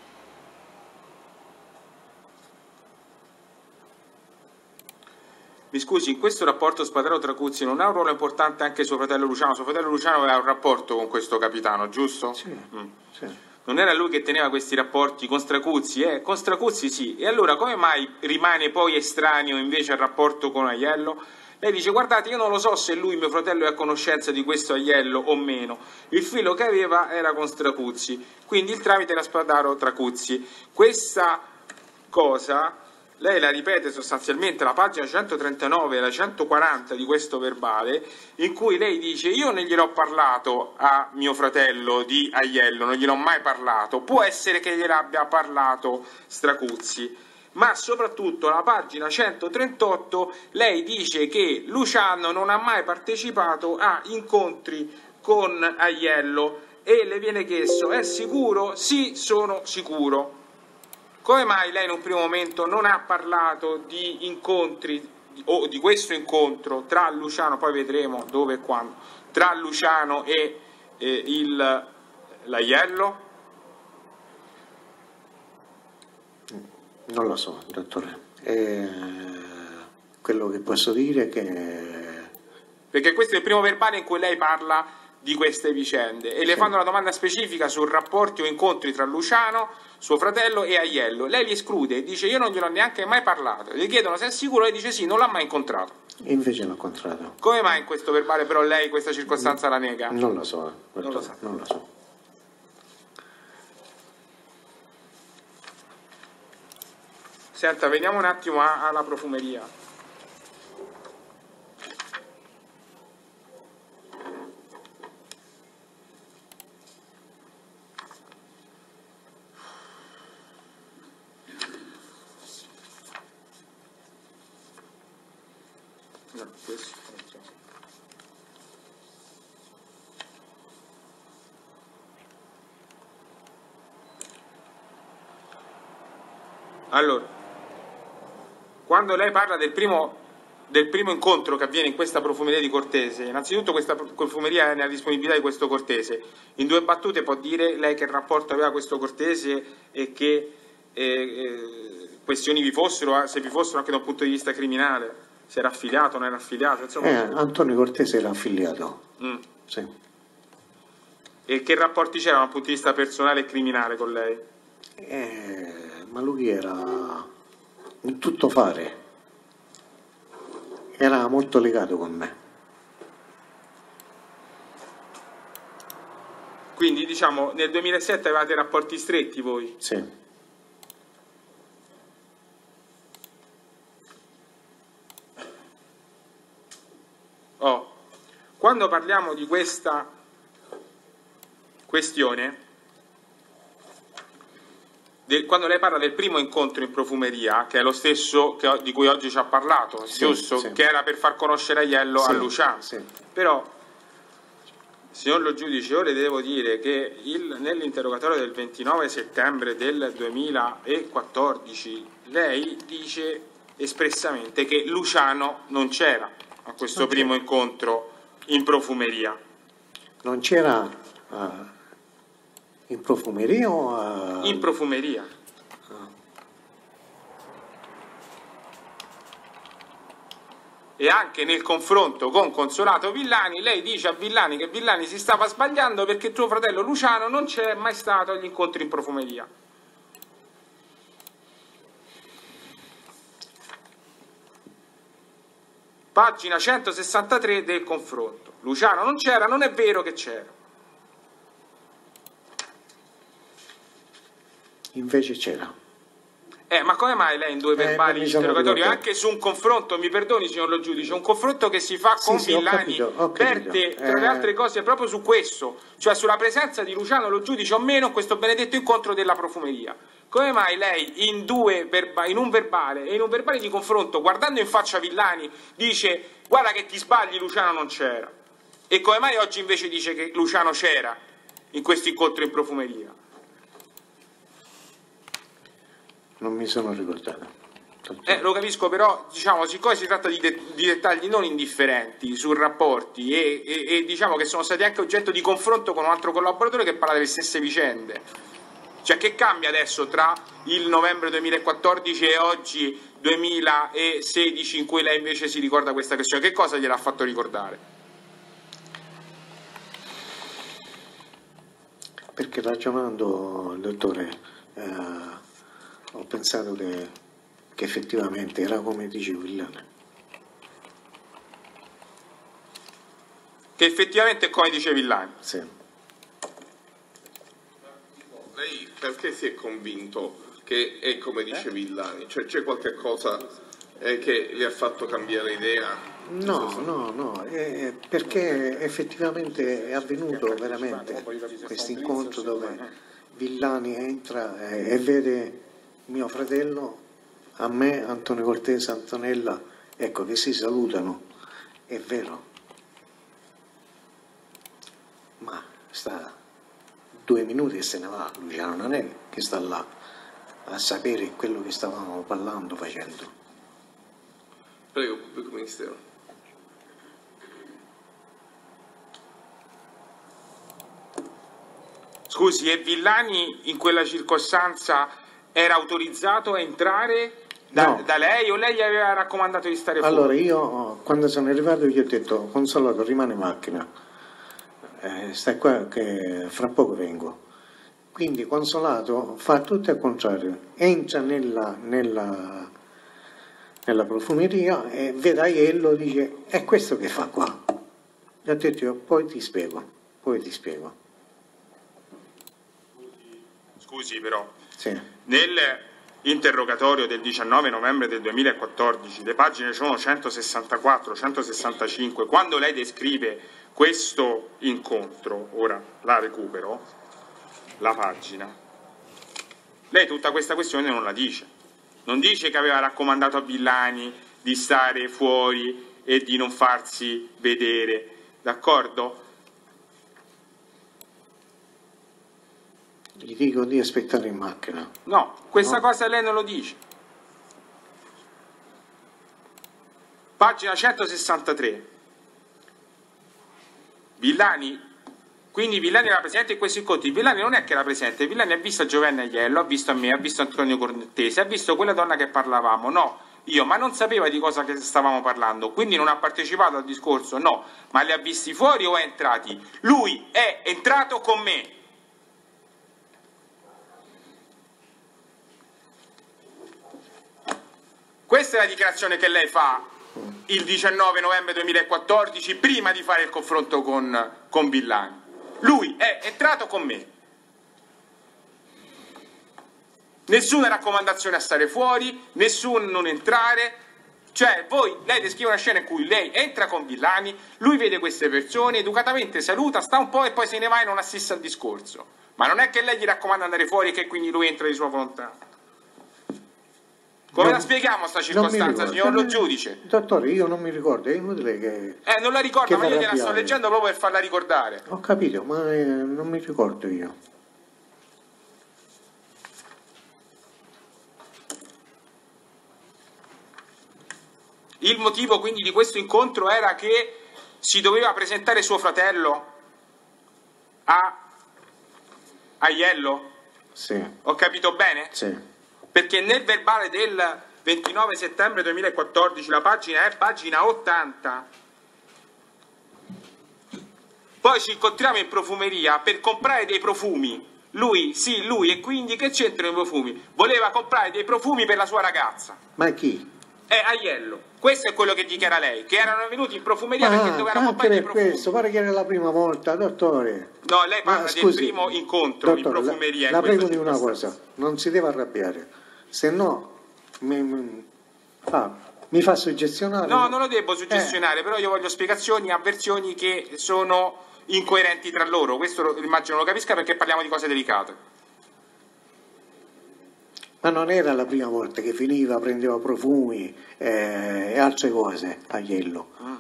[SPEAKER 2] mi scusi, in questo rapporto Spadaro-Tracuzzi non ha un ruolo importante anche suo fratello Luciano? Suo fratello Luciano aveva un rapporto con questo capitano, giusto?
[SPEAKER 1] Sì,
[SPEAKER 2] mm.
[SPEAKER 1] sì.
[SPEAKER 2] Non era lui che teneva questi rapporti con Stracuzzi? Eh? Con Stracuzzi sì. E allora come mai rimane poi estraneo invece al rapporto con Aiello? Lei dice, guardate, io non lo so se lui, mio fratello, è a conoscenza di questo Aiello o meno. Il filo che aveva era con Stracuzzi, quindi il tramite era Spadaro-Tracuzzi. Questa cosa... lei la ripete sostanzialmente la pagina centotrentanove e la centoquaranta di questo verbale, in cui lei dice io non gliel'ho parlato a mio fratello di Aiello, non gliel'ho mai parlato, può essere che gliel'abbia parlato Stracuzzi, ma soprattutto alla pagina centotrentotto lei dice che Luciano non ha mai partecipato a incontri con Aiello e le viene chiesto, è sicuro? Sì, sono sicuro. Come mai lei in un primo momento non ha parlato di incontri o di questo incontro tra Luciano, poi vedremo dove e quando, tra Luciano e eh, il l'Aiello?
[SPEAKER 1] Non lo so, dottore. Eh, quello che posso dire è che...
[SPEAKER 2] Perché questo è il primo verbale in cui lei parla di queste vicende e le
[SPEAKER 1] sì.
[SPEAKER 2] fanno una domanda specifica su rapporti o incontri tra Luciano, suo fratello e Aiello. Lei li esclude e dice io non gliel'ho neanche mai parlato. Gli chiedono se è sicuro e dice sì, non l'ha mai incontrato.
[SPEAKER 1] Invece l'ho incontrato.
[SPEAKER 2] Come mai in questo verbale però lei questa circostanza la nega?
[SPEAKER 1] Non lo so, dottore,
[SPEAKER 2] non lo so.
[SPEAKER 1] Non lo so.
[SPEAKER 2] Senta, veniamo un attimo alla profumeria. No, questo non so. Allora, quando lei parla del primo, del primo incontro che avviene in questa profumeria di Cortese, innanzitutto questa profumeria è nella disponibilità di questo Cortese. In due battute può dire lei che rapporto aveva questo Cortese e che eh, eh, questioni vi fossero, se vi fossero anche da un punto di vista criminale, se era affiliato o non era affiliato, insomma.
[SPEAKER 1] Eh, Antonio Cortese era affiliato.
[SPEAKER 2] Mm.
[SPEAKER 1] Sì.
[SPEAKER 2] E che rapporti c'erano dal punto di vista personale e criminale con lei?
[SPEAKER 1] Eh, ma lui era un tuttofare. Era molto legato con me.
[SPEAKER 2] Quindi diciamo nel duemilasette avevate rapporti stretti voi?
[SPEAKER 1] Sì.
[SPEAKER 2] Oh. Quando parliamo di questa questione del, quando lei parla del primo incontro in profumeria, che è lo stesso che, di cui oggi ci ha parlato, sì, giusto? Sì. Che era per far conoscere Aiello sì, a Luciano. Sì. Però, signor Lo Giudice, io le devo dire che nell'interrogatorio del ventinove settembre del duemilaquattordici lei dice espressamente che Luciano non c'era a questo primo incontro in profumeria.
[SPEAKER 1] Non c'era uh, in profumeria o uh...
[SPEAKER 2] in profumeria? Uh. E anche nel confronto con Consolato Villani, lei dice a Villani che Villani si stava sbagliando perché tuo fratello Luciano non c'è mai stato agli incontri in profumeria. Pagina centosessantatré del confronto. Luciano non c'era, non è vero che c'era.
[SPEAKER 1] Invece c'era.
[SPEAKER 2] Eh, ma come mai lei in due verbali eh, interrogatori, anche su un confronto, mi perdoni signor Lo Giudice, un confronto che si fa con sì, Villani, sì, ho capito, ho capito. Verte, tra le altre cose, proprio su questo, cioè sulla presenza di Luciano Lo Giudice o meno in questo benedetto incontro della profumeria. Come mai lei in, due verba, in un verbale e in un verbale di confronto, guardando in faccia Villani, dice guarda che ti sbagli, Luciano non c'era? E come mai oggi invece dice che Luciano c'era in questo incontro in profumeria?
[SPEAKER 1] Non mi sono ricordato.
[SPEAKER 2] Eh, lo capisco, però diciamo, siccome si tratta di, de di dettagli non indifferenti su rapporti e, e, e diciamo che sono stati anche oggetto di confronto con un altro collaboratore che parla delle stesse vicende. Cioè, che cambia adesso tra il novembre duemilaquattordici e oggi duemilasedici, in cui lei invece si ricorda questa questione? Che cosa gliel'ha fatto ricordare?
[SPEAKER 1] Perché ragionando, dottore, eh, ho pensato che, che effettivamente era come dice Villani.
[SPEAKER 2] Che effettivamente è come dice Villani?
[SPEAKER 1] Sì.
[SPEAKER 3] Lei perché si è convinto che è come dice Villani? Cioè c'è qualche cosa eh, che le ha fatto cambiare idea?
[SPEAKER 1] No, no, no, eh, perché effettivamente è avvenuto veramente questo incontro dove Villani entra eh, e vede mio fratello, a me, Antonio Cortese, Antonella, ecco, che si salutano, è vero, ma sta due minuti e se ne va. Luciano non è che sta là a sapere quello che stavamo parlando, facendo.
[SPEAKER 3] Prego, pubblico ministero.
[SPEAKER 2] Scusi, e Villani in quella circostanza era autorizzato a entrare da, no. da lei o lei gli aveva raccomandato di stare fuori?
[SPEAKER 1] Allora io quando sono arrivato gli ho detto Consolato rimane in macchina. Eh, stai qua che fra poco vengo. Quindi Consolato fa tutto al contrario, entra nella, nella, nella profumeria e vede Aiello, dice è questo che fa qua. Gli ho detto io, poi ti spiego, poi ti spiego.
[SPEAKER 2] Scusi però,
[SPEAKER 1] sì.
[SPEAKER 2] Nell'interrogatorio del diciannove novembre del duemilaquattordici, le pagine sono centosessantaquattro centosessantacinque, quando lei descrive questo incontro, ora la recupero, la pagina, lei tutta questa questione non la dice. Non dice che aveva raccomandato a Villani di stare fuori e di non farsi vedere, d'accordo?
[SPEAKER 1] Gli dico di aspettare in macchina.
[SPEAKER 2] No, questa
[SPEAKER 1] no.
[SPEAKER 2] cosa lei non lo dice. Pagina centosessantatré. Villani, quindi Villani era presente in questi incontri. Villani non è che era presente, Villani ha visto Giovanni Aiello, ha visto me, ha visto Antonio Cortese, ha visto quella donna che parlavamo, no, io, ma non sapeva di cosa che stavamo parlando, quindi non ha partecipato al discorso, no, ma li ha visti fuori o è entrati? Lui è entrato con me. Questa è la dichiarazione che lei fa il diciannove novembre duemilaquattordici, prima di fare il confronto con, con Villani. Lui è entrato con me. Nessuna raccomandazione a stare fuori, nessun non entrare. Cioè, voi, lei descrive una scena in cui lei entra con Villani, lui vede queste persone, educatamente saluta, sta un po' e poi se ne va e non assiste al discorso. Ma non è che lei gli raccomanda di andare fuori e che quindi lui entra di sua volontà. Come non, la spieghiamo sta circostanza, signor lo giudice?
[SPEAKER 1] Dottore, io non mi ricordo, è inutile che...
[SPEAKER 2] Eh, non la ricordo, ma io gliela sto leggendo proprio per farla ricordare.
[SPEAKER 1] Ho capito, ma eh, non mi ricordo io.
[SPEAKER 2] Il motivo quindi di questo incontro era che si doveva presentare suo fratello a Aiello?
[SPEAKER 1] Sì.
[SPEAKER 2] Ho capito bene?
[SPEAKER 1] Sì.
[SPEAKER 2] Perché nel verbale del ventinove settembre duemilaquattordici, la pagina è pagina ottanta, poi ci incontriamo in profumeria per comprare dei profumi. Lui, sì, lui, e quindi che c'entrano i profumi? Voleva comprare dei profumi per la sua ragazza.
[SPEAKER 1] Ma chi?
[SPEAKER 2] È Aiello. Questo è quello che dichiara lei, che erano venuti in profumeria
[SPEAKER 1] ah,
[SPEAKER 2] perché dovevano comprare dei profumi.
[SPEAKER 1] Questo, pare che era la prima volta, dottore.
[SPEAKER 2] No, lei parla
[SPEAKER 1] Ma,
[SPEAKER 2] del
[SPEAKER 1] scusi,
[SPEAKER 2] primo incontro
[SPEAKER 1] dottore,
[SPEAKER 2] in profumeria.
[SPEAKER 1] La,
[SPEAKER 2] in
[SPEAKER 1] la prego di una cosa, non si deve arrabbiare, se no mi, mi, ah, mi fa suggestionare.
[SPEAKER 2] No, non lo devo suggestionare, eh. però io voglio spiegazioni, avversioni che sono incoerenti tra loro. Questo lo, immagino lo capisca perché parliamo di cose delicate.
[SPEAKER 1] Ma non era la prima volta che finiva, prendeva profumi eh, e altre cose a Aiello.
[SPEAKER 2] Mm.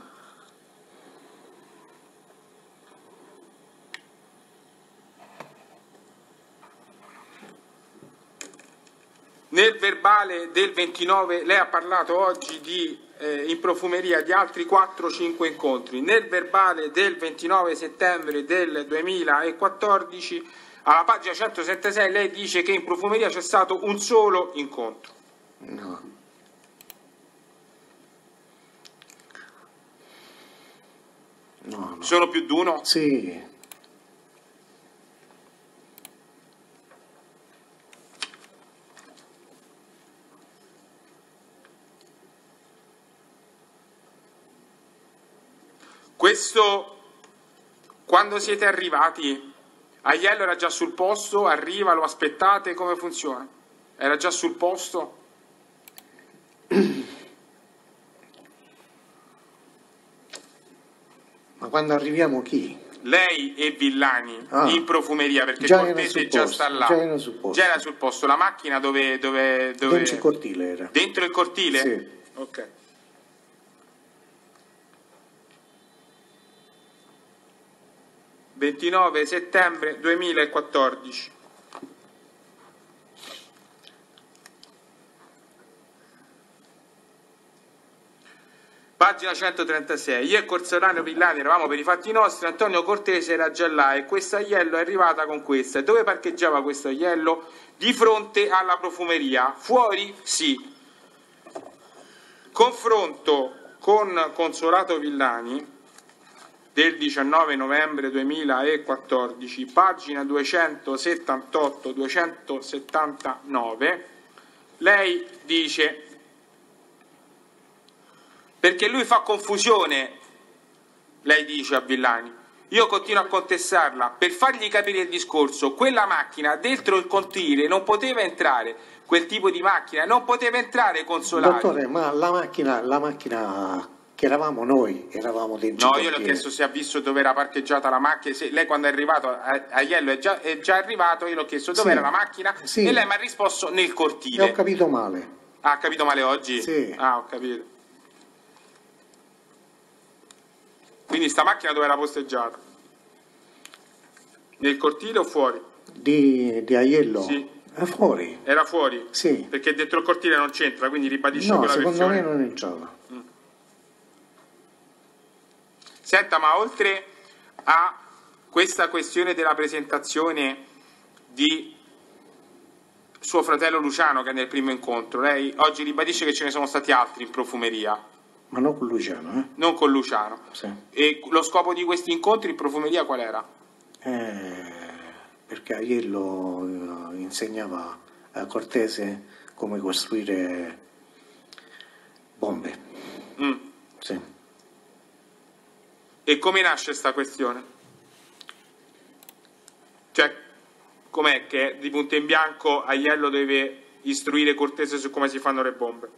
[SPEAKER 2] Nel verbale del ventinove, lei ha parlato oggi di, eh, in profumeria di altri quattro cinque incontri. Nel verbale del ventinove settembre del duemilaquattordici, alla pagina centosettantasei, lei dice che in profumeria c'è stato un solo incontro.
[SPEAKER 1] No. No, no.
[SPEAKER 2] Sono più di uno?
[SPEAKER 1] Sì.
[SPEAKER 2] Questo, quando siete arrivati, Aiello era già sul posto, arriva, lo aspettate, come funziona? Era già sul posto?
[SPEAKER 1] Ma quando arriviamo chi?
[SPEAKER 2] Lei e Villani
[SPEAKER 1] ah,
[SPEAKER 2] in profumeria, perché
[SPEAKER 1] già
[SPEAKER 2] Cortese già sta là.
[SPEAKER 1] Già era sul posto.
[SPEAKER 2] Già era sul posto. La macchina dove... dove, dove...
[SPEAKER 1] Dentro il cortile era.
[SPEAKER 2] Dentro il cortile?
[SPEAKER 1] Sì.
[SPEAKER 2] Ok. ventinove settembre duemilaquattordici. Pagina centotrentasei. Io e Corsorano Villani eravamo per i fatti nostri, Antonio Cortese era già là e questa Aiello è arrivata con questa. E dove parcheggiava questo Aiello? Di fronte alla profumeria. Fuori? Sì. Confronto con Consolato Villani del diciannove novembre duemilaquattordici, pagina duecentosettantotto duecentosettantanove, lei dice, perché lui fa confusione, lei dice a Villani, io continuo a contestarla, per fargli capire il discorso, quella macchina dentro il cortile non poteva entrare, quel tipo di macchina non poteva entrare Consolato.
[SPEAKER 1] Dottore, ma la macchina, la macchina... che eravamo noi, eravamo dentro.
[SPEAKER 2] No, io le ho chiesto se ha visto dove era parcheggiata la macchina, se lei quando è arrivato, a Aiello è già, è già arrivato, io le ho chiesto dove sì, era la macchina sì, e lei mi ha risposto nel cortile.
[SPEAKER 1] E ho capito male.
[SPEAKER 2] Ah, ha capito male oggi?
[SPEAKER 1] Sì.
[SPEAKER 2] Ah, ho capito. Quindi sta macchina dove era posteggiata? Nel cortile o fuori?
[SPEAKER 1] Di, di Aiello?
[SPEAKER 2] Sì.
[SPEAKER 1] Era fuori.
[SPEAKER 2] Era fuori?
[SPEAKER 1] Sì.
[SPEAKER 2] Perché dentro il cortile non c'entra, quindi ribadisce
[SPEAKER 1] no,
[SPEAKER 2] quella
[SPEAKER 1] secondo
[SPEAKER 2] versione.
[SPEAKER 1] me non entrava.
[SPEAKER 2] Mm. Senta, ma oltre a questa questione della presentazione di suo fratello Luciano, che è nel primo incontro, lei oggi ribadisce che ce ne sono stati altri in profumeria?
[SPEAKER 1] Ma non con Luciano, eh?
[SPEAKER 2] Non con Luciano.
[SPEAKER 1] Sì.
[SPEAKER 2] E lo scopo di questi incontri in profumeria qual era?
[SPEAKER 1] Eh, perché Aiello insegnava a Cortese come costruire bombe.
[SPEAKER 2] Mm.
[SPEAKER 1] Sì.
[SPEAKER 2] E come nasce questa questione? Cioè, com'è che di punto in bianco Aiello deve istruire Cortese su come si fanno le bombe?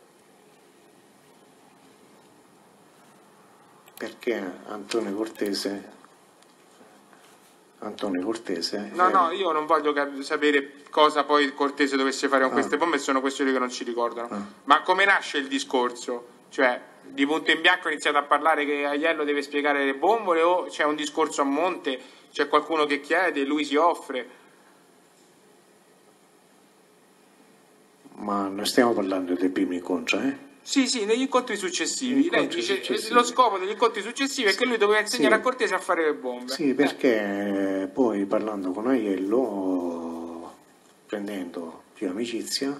[SPEAKER 1] Perché Antonio Cortese Antonio Cortese.
[SPEAKER 2] No,
[SPEAKER 1] eh,
[SPEAKER 2] no, io non voglio sapere cosa poi Cortese dovesse fare con
[SPEAKER 1] ah.
[SPEAKER 2] queste bombe, sono questioni che non ci ricordano.
[SPEAKER 1] Ah.
[SPEAKER 2] Ma come nasce il discorso? Cioè, di punto in bianco ha iniziato a parlare che Aiello deve spiegare le bombole, o c'è un discorso a monte, c'è qualcuno che chiede, lui si offre?
[SPEAKER 1] Ma non stiamo parlando dei primi incontri, eh?
[SPEAKER 2] Sì, sì, negli incontri successivi.
[SPEAKER 1] Incontri
[SPEAKER 2] Lei dice
[SPEAKER 1] successivi.
[SPEAKER 2] Lo scopo degli incontri successivi è che lui doveva insegnare
[SPEAKER 1] Sì.
[SPEAKER 2] a Cortese a fare le bombe.
[SPEAKER 1] Sì, perché eh, poi parlando con Aiello, prendendo più amicizia,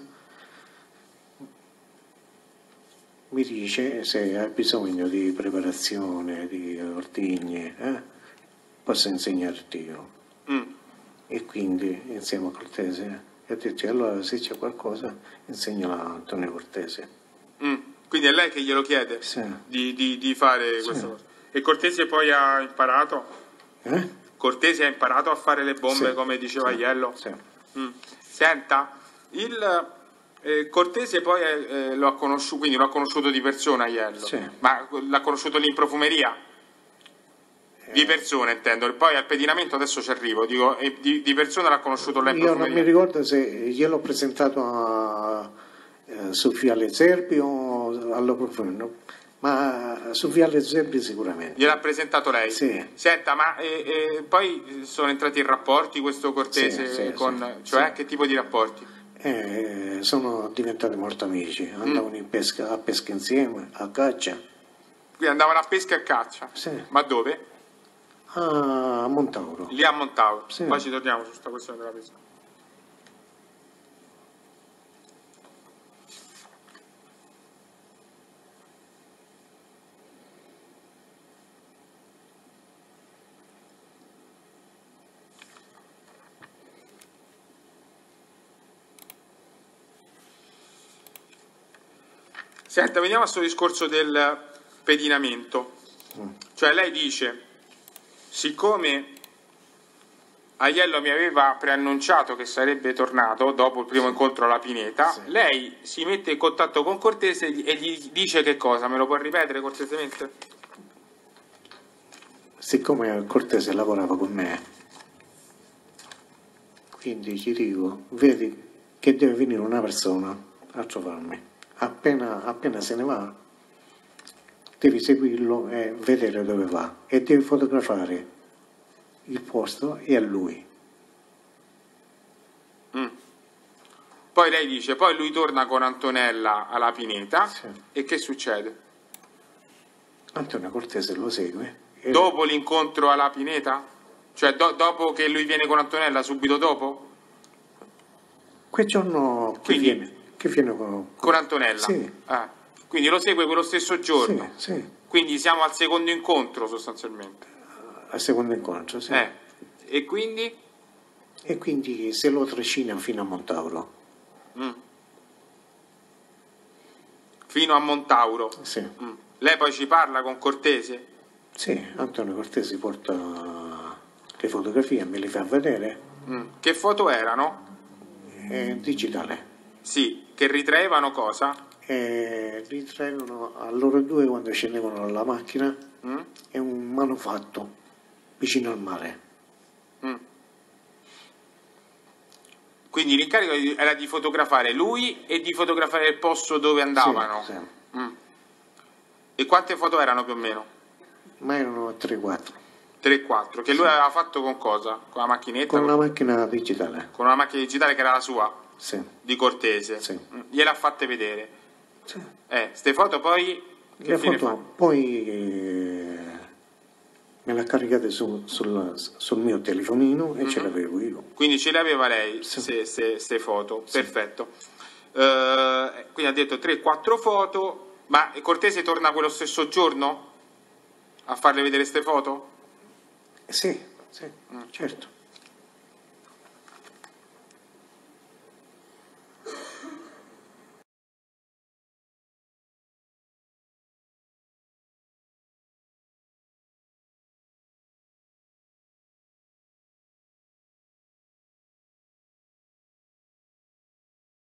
[SPEAKER 1] mi dice se hai bisogno di preparazione, di ordigni, eh, posso insegnarti io.
[SPEAKER 2] Mm.
[SPEAKER 1] E quindi insieme a Cortese ho detto allora se c'è qualcosa insegnala a Antonio Cortese.
[SPEAKER 2] Mm. Quindi è lei che glielo chiede
[SPEAKER 1] Sì.
[SPEAKER 2] di, di, di fare
[SPEAKER 1] Sì.
[SPEAKER 2] questa cosa. E Cortese poi ha imparato?
[SPEAKER 1] Eh?
[SPEAKER 2] Cortese ha imparato a fare le bombe
[SPEAKER 1] Sì.
[SPEAKER 2] come diceva
[SPEAKER 1] Sì.
[SPEAKER 2] Aiello?
[SPEAKER 1] Sì.
[SPEAKER 2] Mm. Senta, il eh, Cortese poi eh, lo ha conosciuto, quindi lo ha conosciuto di persona Aiello?
[SPEAKER 1] Sì.
[SPEAKER 2] Ma l'ha conosciuto lì in profumeria? Di persona intendo, e poi al pedinamento adesso ci arrivo, dico, e di, di persona l'ha conosciuto lei in
[SPEAKER 1] Io non
[SPEAKER 2] profumeria?
[SPEAKER 1] mi ricordo se gliel'ho presentato a eh, su Viale Zerbi o allo profondo, ma su Viale Zerbi sicuramente.
[SPEAKER 2] Gliel'ha presentato lei?
[SPEAKER 1] Sì.
[SPEAKER 2] Senta, ma eh, eh, poi sono entrati in rapporti questo Cortese
[SPEAKER 1] Sì, sì,
[SPEAKER 2] con...
[SPEAKER 1] sì,
[SPEAKER 2] cioè
[SPEAKER 1] sì.
[SPEAKER 2] che tipo di rapporti?
[SPEAKER 1] Eh, sono diventati molto amici, andavano in pesca, a pesca insieme, a caccia.
[SPEAKER 2] Quindi andavano a pesca e a caccia?
[SPEAKER 1] Sì.
[SPEAKER 2] Ma dove?
[SPEAKER 1] A Montauro.
[SPEAKER 2] Lì a Montauro.
[SPEAKER 1] Sì.
[SPEAKER 2] Poi ci torniamo su questa questione della pesca. Senta, veniamo al suo discorso del pedinamento. Cioè lei dice, siccome Aiello mi aveva preannunciato che sarebbe tornato dopo il primo incontro alla Pineta,
[SPEAKER 1] Sì.
[SPEAKER 2] lei si mette in contatto con Cortese e gli dice che cosa? Me lo può ripetere cortesemente?
[SPEAKER 1] Siccome Cortese lavorava con me, quindi gli dico, vedi che deve venire una persona a trovarmi. Appena, appena se ne va, devi seguirlo e vedere dove va e devi fotografare il posto e a lui.
[SPEAKER 2] Mm. Poi lei dice, poi lui torna con Antonella alla Pineta,
[SPEAKER 1] Sì.
[SPEAKER 2] e che succede?
[SPEAKER 1] Antonio Cortese lo segue. E
[SPEAKER 2] Dopo l'incontro alla Pineta? Cioè do- dopo che lui viene con Antonella, subito dopo?
[SPEAKER 1] quel giorno che
[SPEAKER 2] Quindi-
[SPEAKER 1] viene, che viene con,
[SPEAKER 2] Con Antonella?
[SPEAKER 1] Sì.
[SPEAKER 2] Ah, quindi lo segue quello stesso giorno?
[SPEAKER 1] Sì, sì,
[SPEAKER 2] Quindi siamo al secondo incontro sostanzialmente.
[SPEAKER 1] al secondo incontro, sì.
[SPEAKER 2] Eh. E quindi?
[SPEAKER 1] E quindi se lo trascina fino a Montauro.
[SPEAKER 2] Mm. Fino a Montauro.
[SPEAKER 1] Sì.
[SPEAKER 2] Mm. Lei poi ci parla con Cortese?
[SPEAKER 1] Sì, Antonio Cortese porta le fotografie, me le fa vedere,
[SPEAKER 2] Mm. Che foto erano?
[SPEAKER 1] è digitale.
[SPEAKER 2] Sì, che ritraevano cosa?
[SPEAKER 1] E ritraevano a loro due quando scendevano dalla macchina,
[SPEAKER 2] Mm?
[SPEAKER 1] è un manufatto vicino al mare.
[SPEAKER 2] Mm. Quindi l'incarico era di fotografare lui e di fotografare il posto dove andavano?
[SPEAKER 1] Sì, sì.
[SPEAKER 2] Mm. E quante foto erano più o meno?
[SPEAKER 1] Ma erano tre quattro.
[SPEAKER 2] tre quattro, che lui aveva fatto con cosa? Con la macchinetta?
[SPEAKER 1] Con una macchina digitale.
[SPEAKER 2] Con una macchina digitale che era la sua,
[SPEAKER 1] Sì.
[SPEAKER 2] di Cortese?
[SPEAKER 1] Sì.
[SPEAKER 2] Mm. Gliel'ha fatte vedere?
[SPEAKER 1] Sì.
[SPEAKER 2] Eh, ste foto poi... Che
[SPEAKER 1] Le
[SPEAKER 2] fine
[SPEAKER 1] foto poi eh, me le ha caricate su- sul, sul mio telefonino e ce l'avevo io.
[SPEAKER 2] Quindi ce le aveva lei,
[SPEAKER 1] Sì.
[SPEAKER 2] queste foto, perfetto. Eh, quindi ha detto tre quattro foto, ma Cortese torna quello stesso giorno a farle vedere queste foto?
[SPEAKER 1] Sì, sì, certo.